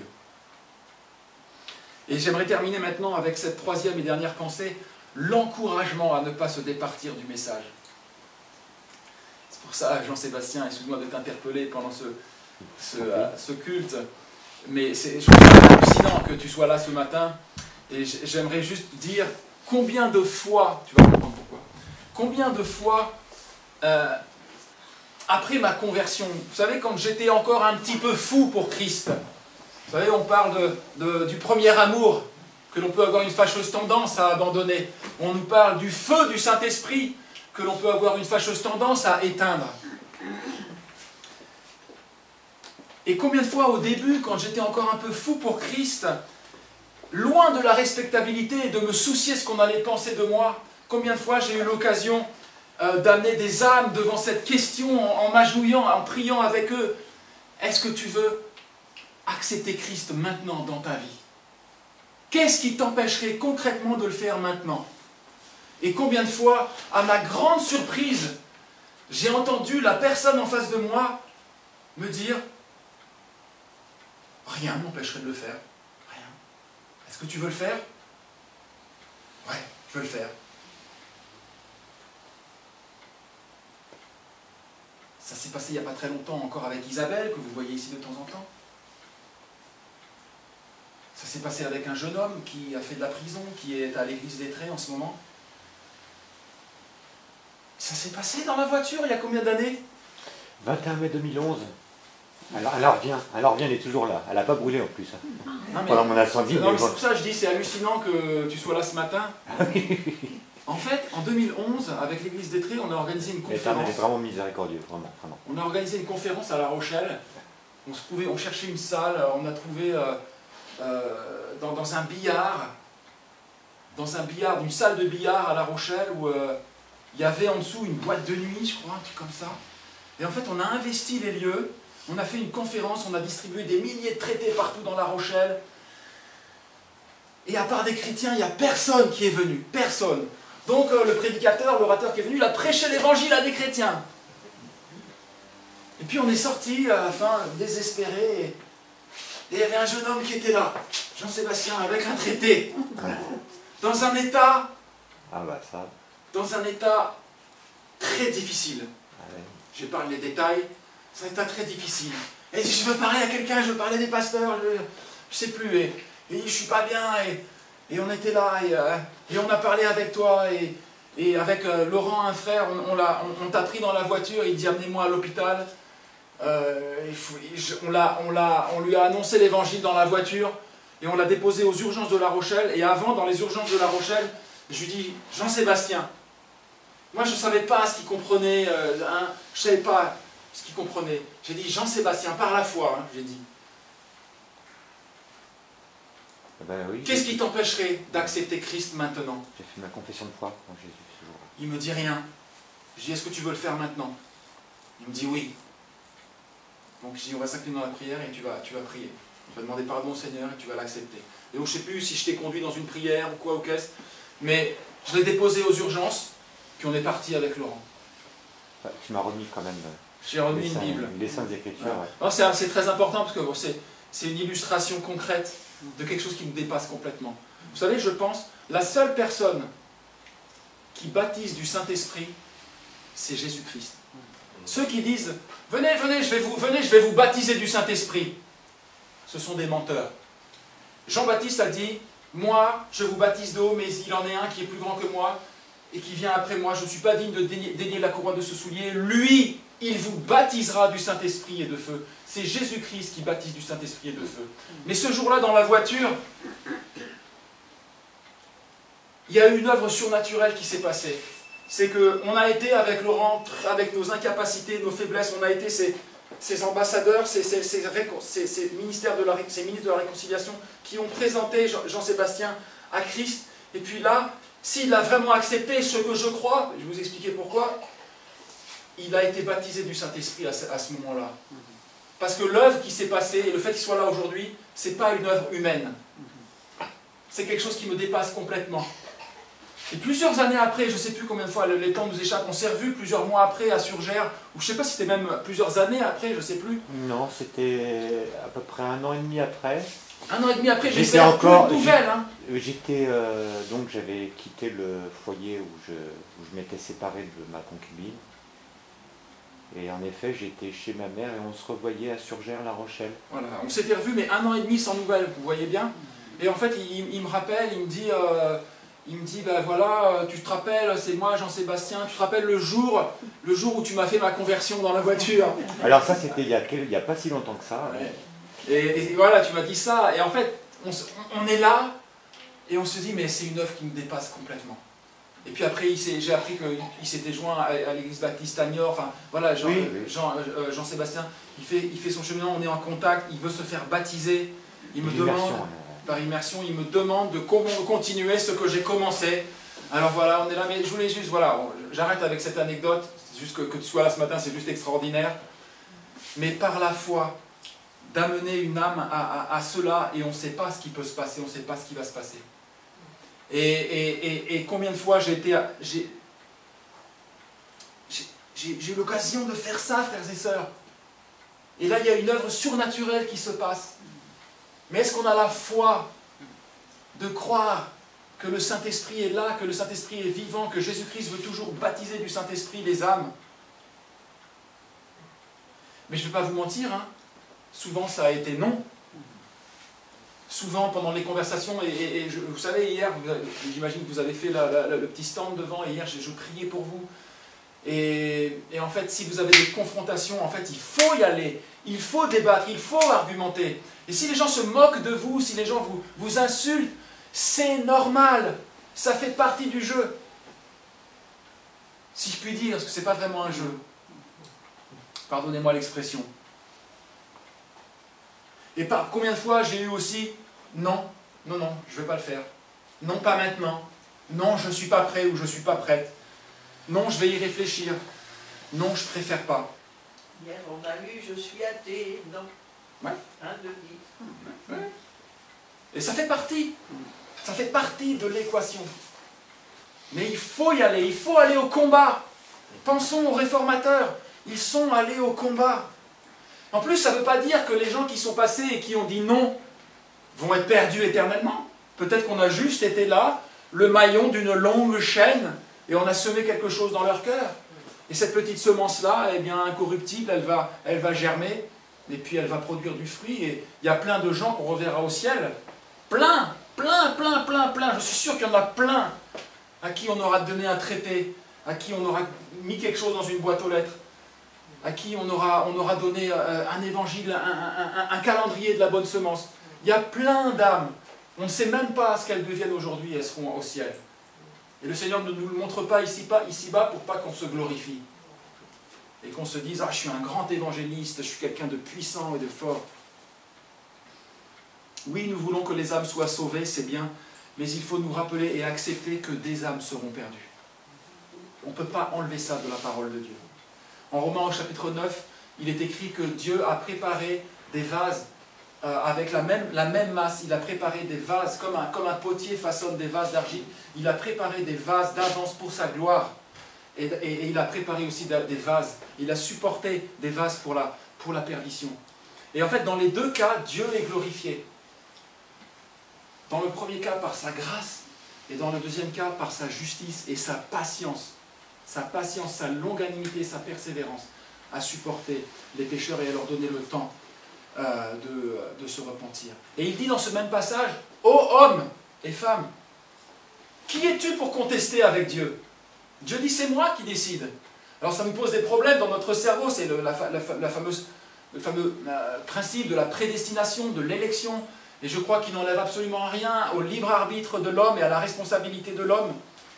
Et j'aimerais terminer maintenant avec cette troisième et dernière pensée, l'encouragement à ne pas se départir du message. C'est pour ça, Jean-Sébastien, excuse-moi de t'interpeller pendant ce, ce, euh, ce culte, mais je trouve ça hallucinant que tu sois là ce matin, et j'aimerais juste dire combien de fois, tu vas comprendre pourquoi, combien de fois, euh, après ma conversion, vous savez, quand j'étais encore un petit peu fou pour Christ, vous savez, on parle de, de, du premier amour, que l'on peut avoir une fâcheuse tendance à abandonner. On nous parle du feu du Saint-Esprit, que l'on peut avoir une fâcheuse tendance à éteindre. Et combien de fois au début, quand j'étais encore un peu fou pour Christ, loin de la respectabilité et de me soucier de ce qu'on allait penser de moi, combien de fois j'ai eu l'occasion euh, d'amener des âmes devant cette question en, en m'agenouillant, en priant avec eux. Est-ce que tu veux accepter Christ maintenant dans ta vie? Qu'est-ce qui t'empêcherait concrètement de le faire maintenant? Et combien de fois, à ma grande surprise, j'ai entendu la personne en face de moi me dire « Rien ne m'empêcherait de le faire. Rien. Est-ce que tu veux le faire? Ouais, je veux le faire. » Ça s'est passé il n'y a pas très longtemps encore avec Isabelle, que vous voyez ici de temps en temps. Ça s'est passé avec un jeune homme qui a fait de la prison, qui est à l'église d'Étré en ce moment. Ça s'est passé dans la voiture il y a combien d'années? vingt et un mai deux mille onze. Alors, elle revient, elle revient, elle est toujours là. Elle n'a pas brûlé en plus. Non, mais, pendant mon incendie. Non, mais c'est pour ça que je dis, c'est hallucinant que tu sois là ce matin. En fait, en deux mille onze, avec l'église d'Étré, on a organisé une conférence. L'Éternel est vraiment miséricordieux, vraiment, vraiment. On a organisé une conférence à La Rochelle. On, se pouvait, on cherchait une salle, on a trouvé euh, euh, dans, dans un billard, dans un billard, une salle de billard à La Rochelle où euh, il y avait en dessous une boîte de nuit, je crois, un truc comme ça. Et en fait, on a investi les lieux, on a fait une conférence, on a distribué des milliers de traités partout dans La Rochelle. Et à part des chrétiens, il n'y a personne qui est venu, personne. Donc euh, le prédicateur, l'orateur qui est venu, il a prêché l'évangile à des chrétiens. Et puis on est sorti à la fin, désespéré, et il y avait un jeune homme qui était là, Jean-Sébastien, avec un traité, dans un état, ah bah ça. dans un état très difficile. Ah ouais. J'épargne les détails, c'est un état très difficile. Et je veux parler à quelqu'un, je veux parler des pasteurs, je ne sais plus, et, et je ne suis pas bien, et, et on était là, et, euh, et on a parlé avec toi, et, et avec euh, Laurent, un frère, on, on, on, on t'a pris dans la voiture, il dit amenez-moi à l'hôpital. Euh, on, on, on lui a annoncé l'évangile dans la voiture, et on l'a déposé aux urgences de La Rochelle, et avant, dans les urgences de La Rochelle, je lui dis, Jean-Sébastien, moi je ne savais pas ce qu'il comprenait, euh, hein, je ne savais pas ce qu'il comprenait. J'ai dit, Jean-Sébastien, par la foi, hein, j'ai dit. Ben oui, qu'est-ce qui t'empêcherait d'accepter Christ maintenant? J'ai fait ma confession de foi en Jésus ce jour-là. Il me dit rien. Je dis, est-ce que tu veux le faire maintenant? Il me dit oui. Donc je dis, on va s'incliner dans la prière et tu vas, tu vas prier. Tu vas demander pardon au Seigneur et tu vas l'accepter. Et donc je ne sais plus si je t'ai conduit dans une prière ou quoi ou qu'est-ce, mais je l'ai déposé aux urgences, puis on est parti avec Laurent. Ouais, tu m'as remis quand même. J'ai remis les une saints, Bible. Les Saintes Écritures. Ouais. Ouais. C'est très important parce que bon, c'est une illustration concrète de quelque chose qui nous dépasse complètement. Vous savez, je pense, la seule personne qui baptise du Saint-Esprit, c'est Jésus-Christ. Ceux qui disent, venez, venez, je vais vous, venez, je vais vous baptiser du Saint-Esprit, ce sont des menteurs. Jean-Baptiste a dit, moi, je vous baptise d'eau, mais il en est un qui est plus grand que moi, et qui vient après moi, je ne suis pas digne de dénier la couronne de ce soulier. Lui, il vous baptisera du Saint-Esprit et de feu. C'est Jésus-Christ qui baptise du Saint-Esprit et de feu. Mais ce jour-là, dans la voiture, il y a eu une œuvre surnaturelle qui s'est passée. C'est qu'on a été avec Laurent, avec nos incapacités, nos faiblesses, on a été ces, ces ambassadeurs, ces, ces, ces, ces, ces ministères de la, ces ministres de la Réconciliation qui ont présenté Jean-Sébastien à Christ. Et puis là, s'il a vraiment accepté ce que je crois, je vais vous expliquer pourquoi, il a été baptisé du Saint-Esprit à ce, à ce moment-là. Parce que l'œuvre qui s'est passée, et le fait qu'il soit là aujourd'hui, ce n'est pas une œuvre humaine. C'est quelque chose qui me dépasse complètement. Et plusieurs années après, je ne sais plus combien de fois, les temps nous échappent, on s'est revus plusieurs mois après à Surgères, ou je ne sais pas si c'était même plusieurs années après, je ne sais plus. Non, c'était à peu près un an et demi après. Un an et demi après, j'étais encore. Nouvelles, hein. J'étais euh, donc j'avais quitté le foyer où je, où je m'étais séparé de ma concubine. Et en effet, j'étais chez ma mère et on se revoyait à Surgères-La Rochelle. Voilà, on s'était revus, mais un an et demi sans nouvelles, vous voyez bien. Et en fait, il, il me rappelle, il me dit, euh, il me dit, ben voilà, tu te rappelles, c'est moi, Jean-Sébastien, tu te rappelles le jour, le jour où tu m'as fait ma conversion dans la voiture. Alors ça, c'était il y a, il y a pas si longtemps que ça. Ouais. Et, et voilà, tu m'as dit ça, et en fait, on, on est là, et on se dit, mais c'est une œuvre qui me dépasse complètement. Et puis après, j'ai appris qu'il s'était joint à, à l'église baptiste à Niort, enfin voilà, Jean, oui, oui. Jean, euh, Jean-Sébastien, il fait, il fait son cheminement, on est en contact, il veut se faire baptiser, il me demande, par immersion, il me demande de continuer ce que j'ai commencé. Alors voilà, on est là, mais je voulais juste, voilà, j'arrête avec cette anecdote, juste que, que tu sois là ce matin, c'est juste extraordinaire. Mais par la foi, d'amener une âme à, à, à cela, et on ne sait pas ce qui peut se passer, on ne sait pas ce qui va se passer. Et, et, et, et combien de fois j'ai été, j'ai eu l'occasion de faire ça, frères et sœurs. Et là, il y a une œuvre surnaturelle qui se passe. Mais est-ce qu'on a la foi de croire que le Saint-Esprit est là, que le Saint-Esprit est vivant, que Jésus-Christ veut toujours baptiser du Saint-Esprit les âmes? Mais je ne vais pas vous mentir, hein, souvent ça a été non. Souvent, pendant les conversations, et, et, et je, vous savez, hier, j'imagine que vous avez fait la, la, la, le petit stand devant, et hier, je, je priais pour vous. Et, et en fait, si vous avez des confrontations, en fait, il faut y aller, il faut débattre, il faut argumenter. Et si les gens se moquent de vous, si les gens vous, vous insultent, c'est normal, ça fait partie du jeu. Si je puis dire, parce que ce n'est pas vraiment un jeu. Pardonnez-moi l'expression. Et par combien de fois j'ai eu aussi « Non, non, non, je ne vais pas le faire. Non, pas maintenant. Non, je ne suis pas prêt ou je ne suis pas prête. Non, je vais y réfléchir. Non, je ne préfère pas. » Hier, on a lu « Je suis athée. » Non. Ouais. Un, deux, dix. Ouais. Et ça fait partie. Ça fait partie de l'équation. Mais il faut y aller. Il faut aller au combat. Pensons aux réformateurs. Ils sont allés au combat. En plus, ça ne veut pas dire que les gens qui sont passés et qui ont dit non vont être perdus éternellement. Peut-être qu'on a juste été là, le maillon d'une longue chaîne, et on a semé quelque chose dans leur cœur. Et cette petite semence-là, eh bien, incorruptible, elle va, elle va germer, et puis elle va produire du fruit. Et il y a plein de gens qu'on reverra au ciel. Plein, plein, plein, plein, plein. Je suis sûr qu'il y en a plein à qui on aura donné un traité, à qui on aura mis quelque chose dans une boîte aux lettres, à qui on aura, on aura donné un évangile, un, un, un, un calendrier de la bonne semence. Il y a plein d'âmes. On ne sait même pas ce qu'elles deviennent aujourd'hui, elles seront au ciel. Et le Seigneur ne nous le montre pas ici-bas ici pour pas qu'on se glorifie. Et qu'on se dise, ah, je suis un grand évangéliste, je suis quelqu'un de puissant et de fort. Oui, nous voulons que les âmes soient sauvées, c'est bien, mais il faut nous rappeler et accepter que des âmes seront perdues. On ne peut pas enlever ça de la parole de Dieu. En Romains au chapitre neuf, il est écrit que Dieu a préparé des vases euh, avec la même, la même masse. Il a préparé des vases, comme un, comme un potier façonne des vases d'argile. Il a préparé des vases d'avance pour sa gloire. Et, et, et il a préparé aussi des vases. Il a supporté des vases pour la, pour la perdition. Et en fait, dans les deux cas, Dieu est glorifié. Dans le premier cas, par sa grâce. Et dans le deuxième cas, par sa justice et sa patience. Sa patience, sa longanimité, sa persévérance à supporter les pécheurs et à leur donner le temps euh, de, de se repentir. Et il dit dans ce même passage, « Ô hommes et femmes, qui es-tu pour contester avec Dieu ?» Dieu dit, c'est moi qui décide. Alors ça nous pose des problèmes dans notre cerveau, c'est le, la, la, la fameuse, le fameux euh, principe de la prédestination, de l'élection, et je crois qu'il n'enlève absolument rien au libre arbitre de l'homme et à la responsabilité de l'homme.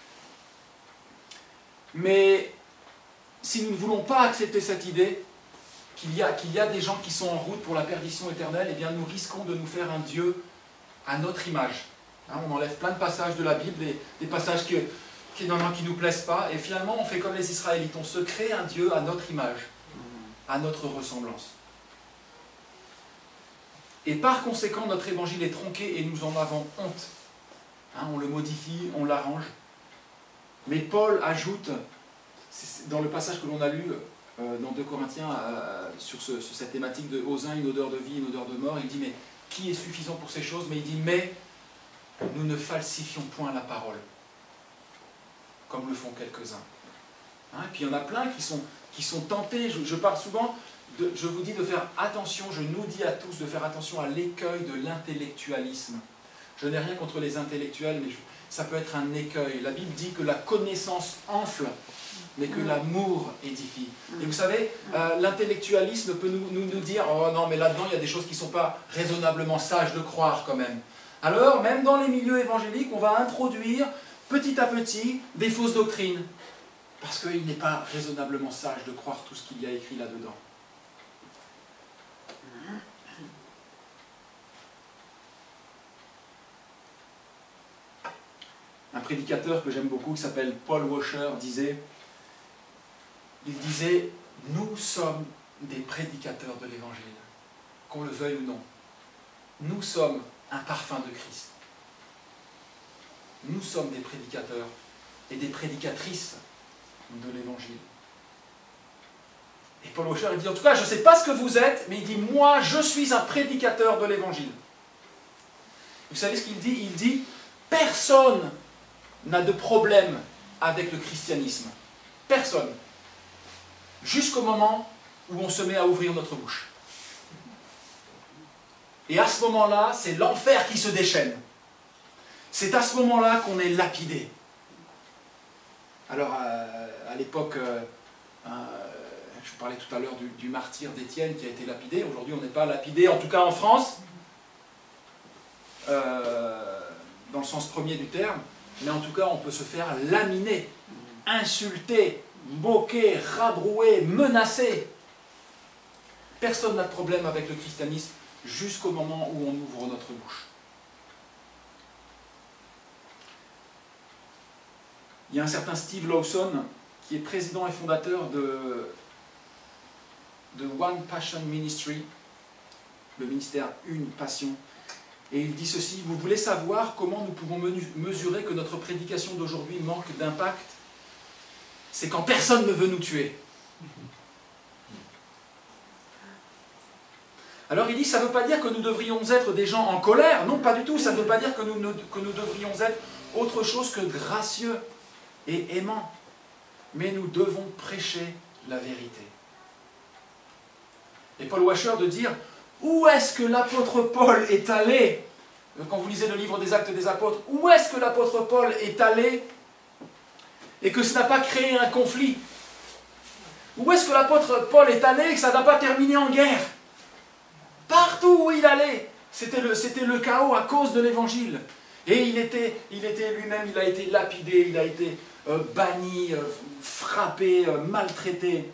Mais si nous ne voulons pas accepter cette idée qu'il y a, qu'il y a des gens qui sont en route pour la perdition éternelle, eh bien nous risquons de nous faire un Dieu à notre image. Hein, on enlève plein de passages de la Bible, des, des passages que, qui ne qui nous plaisent pas, et finalement on fait comme les Israélites, on se crée un Dieu à notre image, à notre ressemblance. Et par conséquent, notre évangile est tronqué et nous en avons honte. Hein, on le modifie, on l'arrange. Mais Paul ajoute, dans le passage que l'on a lu euh, dans deux Corinthiens, euh, sur, ce, sur cette thématique de aux uns une odeur de vie, une odeur de mort, il dit, mais qui est suffisant pour ces choses? Mais il dit, mais nous ne falsifions point la parole, comme le font quelques-uns. Hein, et puis il y en a plein qui sont, qui sont tentés, je, je parle souvent, de, je vous dis de faire attention, je nous dis à tous de faire attention à l'écueil de l'intellectualisme. Je n'ai rien contre les intellectuels, mais je, ça peut être un écueil. La Bible dit que la connaissance enfle, mais que l'amour édifie. Et vous savez, euh, l'intellectualisme peut nous, nous, nous dire « Oh non, mais là-dedans, il y a des choses qui ne sont pas raisonnablement sages de croire quand même. » Alors, même dans les milieux évangéliques, on va introduire petit à petit des fausses doctrines, parce qu'il n'est pas raisonnablement sage de croire tout ce qu'il y a écrit là-dedans. Un prédicateur que j'aime beaucoup, qui s'appelle Paul Washer, disait, il disait, nous sommes des prédicateurs de l'Évangile, qu'on le veuille ou non. Nous sommes un parfum de Christ. Nous sommes des prédicateurs et des prédicatrices de l'Évangile. Et Paul Washer, il dit, en tout cas, je ne sais pas ce que vous êtes, mais il dit, moi, je suis un prédicateur de l'Évangile. Vous savez ce qu'il dit? Il dit, personne n'a de problème avec le christianisme. Personne. Jusqu'au moment où on se met à ouvrir notre bouche. Et à ce moment-là, c'est l'enfer qui se déchaîne. C'est à ce moment-là qu'on est lapidé. Alors, euh, à l'époque, euh, euh, je vous parlais tout à l'heure du, du martyr d'Étienne qui a été lapidé. Aujourd'hui, on n'est pas lapidé, en tout cas en France, euh, dans le sens premier du terme. Mais en tout cas, on peut se faire laminer, insulter, moquer, rabrouer, menacer. Personne n'a de problème avec le christianisme jusqu'au moment où on ouvre notre bouche. Il y a un certain Steve Lawson qui est président et fondateur de, de One Passion Ministry, le ministère Une Passion. Et il dit ceci, vous voulez savoir comment nous pouvons mesurer que notre prédication d'aujourd'hui manque d'impact? C'est quand personne ne veut nous tuer. Alors il dit, ça ne veut pas dire que nous devrions être des gens en colère, non pas du tout, ça ne veut pas dire que nous, que nous devrions être autre chose que gracieux et aimants, mais nous devons prêcher la vérité. Et Paul Washer de dire, où est-ce que l'apôtre Paul est allé? Quand vous lisez le livre des Actes des Apôtres, où est-ce que l'apôtre Paul est allé et que ça n'a pas créé un conflit? Où est-ce que l'apôtre Paul est allé et que ça n'a pas terminé en guerre? Partout où il allait, c'était le, c'était le chaos à cause de l'évangile. Et il était, il était lui-même, il a été lapidé, il a été euh, banni, euh, frappé, euh, maltraité.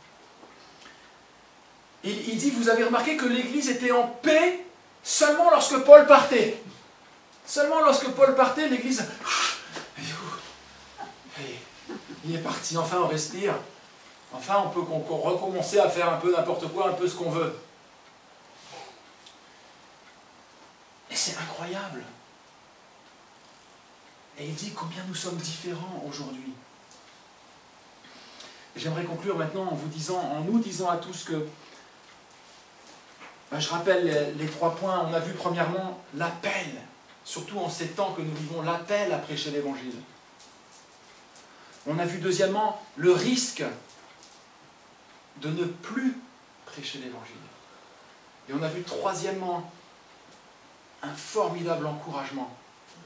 Il, il dit, vous avez remarqué que l'Église était en paix seulement lorsque Paul partait. Seulement lorsque Paul partait, l'Église... Il est parti, enfin on respire. Enfin on peut recommencer à faire un peu n'importe quoi, un peu ce qu'on veut. Et c'est incroyable. Et il dit combien nous sommes différents aujourd'hui. J'aimerais conclure maintenant en vous disant, en nous disant à tous que ben, je rappelle les, les trois points. On a vu premièrement l'appel, surtout en ces temps que nous vivons, l'appel à prêcher l'Évangile. On a vu deuxièmement le risque de ne plus prêcher l'Évangile. Et on a vu troisièmement un formidable encouragement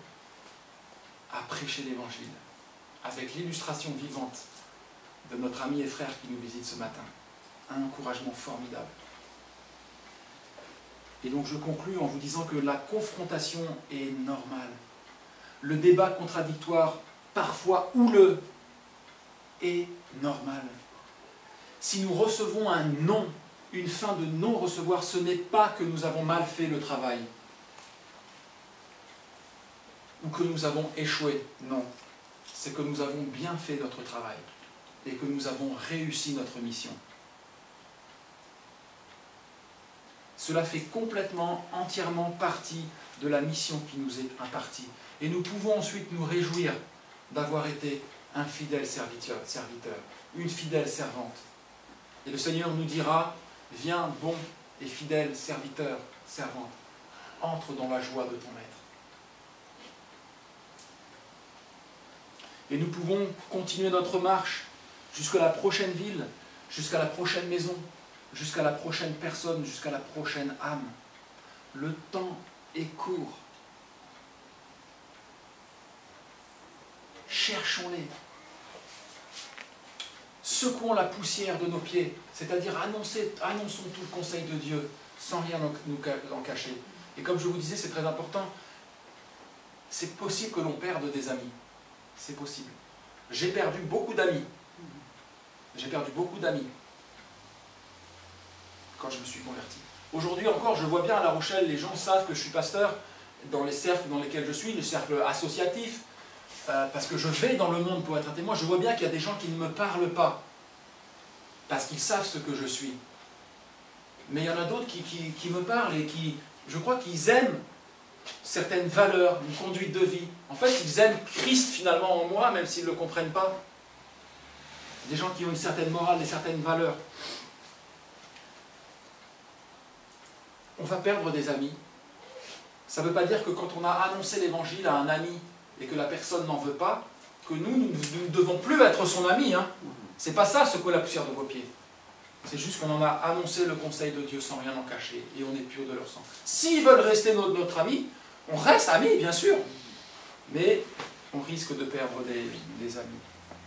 à prêcher l'Évangile, avec l'illustration vivante de notre ami et frère qui nous visite ce matin. Un encouragement formidable. Et donc je conclus en vous disant que la confrontation est normale. Le débat contradictoire, parfois houleux, est normal. Si nous recevons un non, une fin de non-recevoir, ce n'est pas que nous avons mal fait le travail ou que nous avons échoué, non. C'est que nous avons bien fait notre travail et que nous avons réussi notre mission. Cela fait complètement, entièrement partie de la mission qui nous est impartie. Et nous pouvons ensuite nous réjouir d'avoir été un fidèle serviteur, serviteur, une fidèle servante. Et le Seigneur nous dira, viens bon et fidèle serviteur, servante, entre dans la joie de ton maître. Et nous pouvons continuer notre marche jusqu'à la prochaine ville, jusqu'à la prochaine maison, jusqu'à la prochaine personne, jusqu'à la prochaine âme. Le temps est court. Cherchons-les. Secouons la poussière de nos pieds, c'est-à-dire annoncer, annonçons tout le conseil de Dieu sans rien nous en cacher. Et comme je vous disais, c'est très important, c'est possible que l'on perde des amis. C'est possible. J'ai perdu beaucoup d'amis. J'ai perdu beaucoup d'amis quand je me suis converti. Aujourd'hui encore, je vois bien à La Rochelle, les gens savent que je suis pasteur dans les cercles dans lesquels je suis, les cercles associatifs, euh, parce que je vais dans le monde pour être un témoin. Je vois bien qu'il y a des gens qui ne me parlent pas, parce qu'ils savent ce que je suis. Mais il y en a d'autres qui, qui, qui me parlent et qui, je crois qu'ils aiment certaines valeurs, une conduite de vie. En fait, ils aiment Christ finalement en moi, même s'ils ne le comprennent pas. Des gens qui ont une certaine morale, des certaines valeurs. On va perdre des amis. Ça ne veut pas dire que quand on a annoncé l'évangile à un ami et que la personne n'en veut pas, que nous, nous ne devons plus être son ami. Hein. C'est pas ça, secouer la poussière de vos pieds. C'est juste qu'on en a annoncé le conseil de Dieu sans rien en cacher et on est pur de leur sang. S'ils veulent rester notre, notre ami, on reste amis, bien sûr, mais on risque de perdre des, des amis.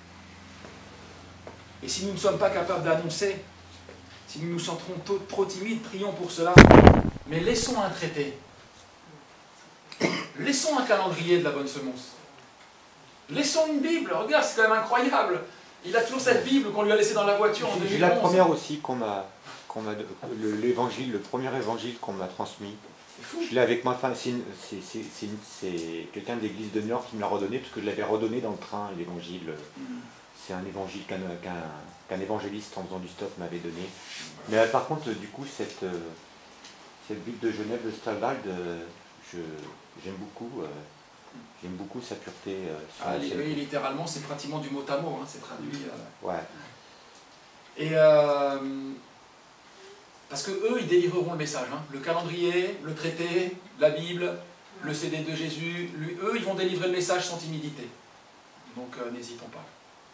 Et si nous ne sommes pas capables d'annoncer, si nous nous sentirons trop, trop timides, prions pour cela, mais laissons un traité. Laissons un calendrier de la bonne semence. Laissons une Bible. Regarde, c'est quand même incroyable. Il a toujours cette Bible qu'on lui a laissée dans la voiture en deux mille onze. J'ai la première aussi qu'on m'a, qu'on m'a, l'évangile, le premier évangile qu'on m'a transmis. C'est fou. Je l'ai avec moi. Enfin, c'est, c'est, c'est, c'est quelqu'un de l'église de Niort qui me l'a redonné parce que je l'avais redonné dans le train, l'évangile. Mm. C'est un évangile qu'un, qu'un, qu'un évangéliste en faisant du stop m'avait donné. Mais euh, par contre, du coup, cette, euh, cette Bible de Genève de Stalwald, euh, je, j'aime beaucoup. Euh, J'aime beaucoup sa pureté. Euh, ah, oui, littéralement, c'est pratiquement du mot à mot, hein, c'est traduit. Euh... Ouais. Et euh, parce que eux, ils délivreront le message. Hein, le calendrier, le traité, la Bible, le C D de Jésus, lui, eux, ils vont délivrer le message sans timidité. Donc, euh, n'hésitons pas.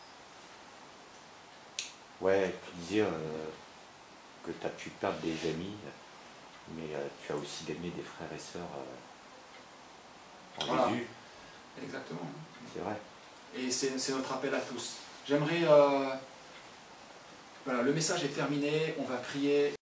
Ouais, tu disais euh, que tu as pu perdre des amis, mais euh, tu as aussi gagné des frères et sœurs euh, en voilà. Jésus. Exactement. C'est vrai. Et c'est, c'est notre appel à tous. J'aimerais... Euh, voilà, le message est terminé, on va prier.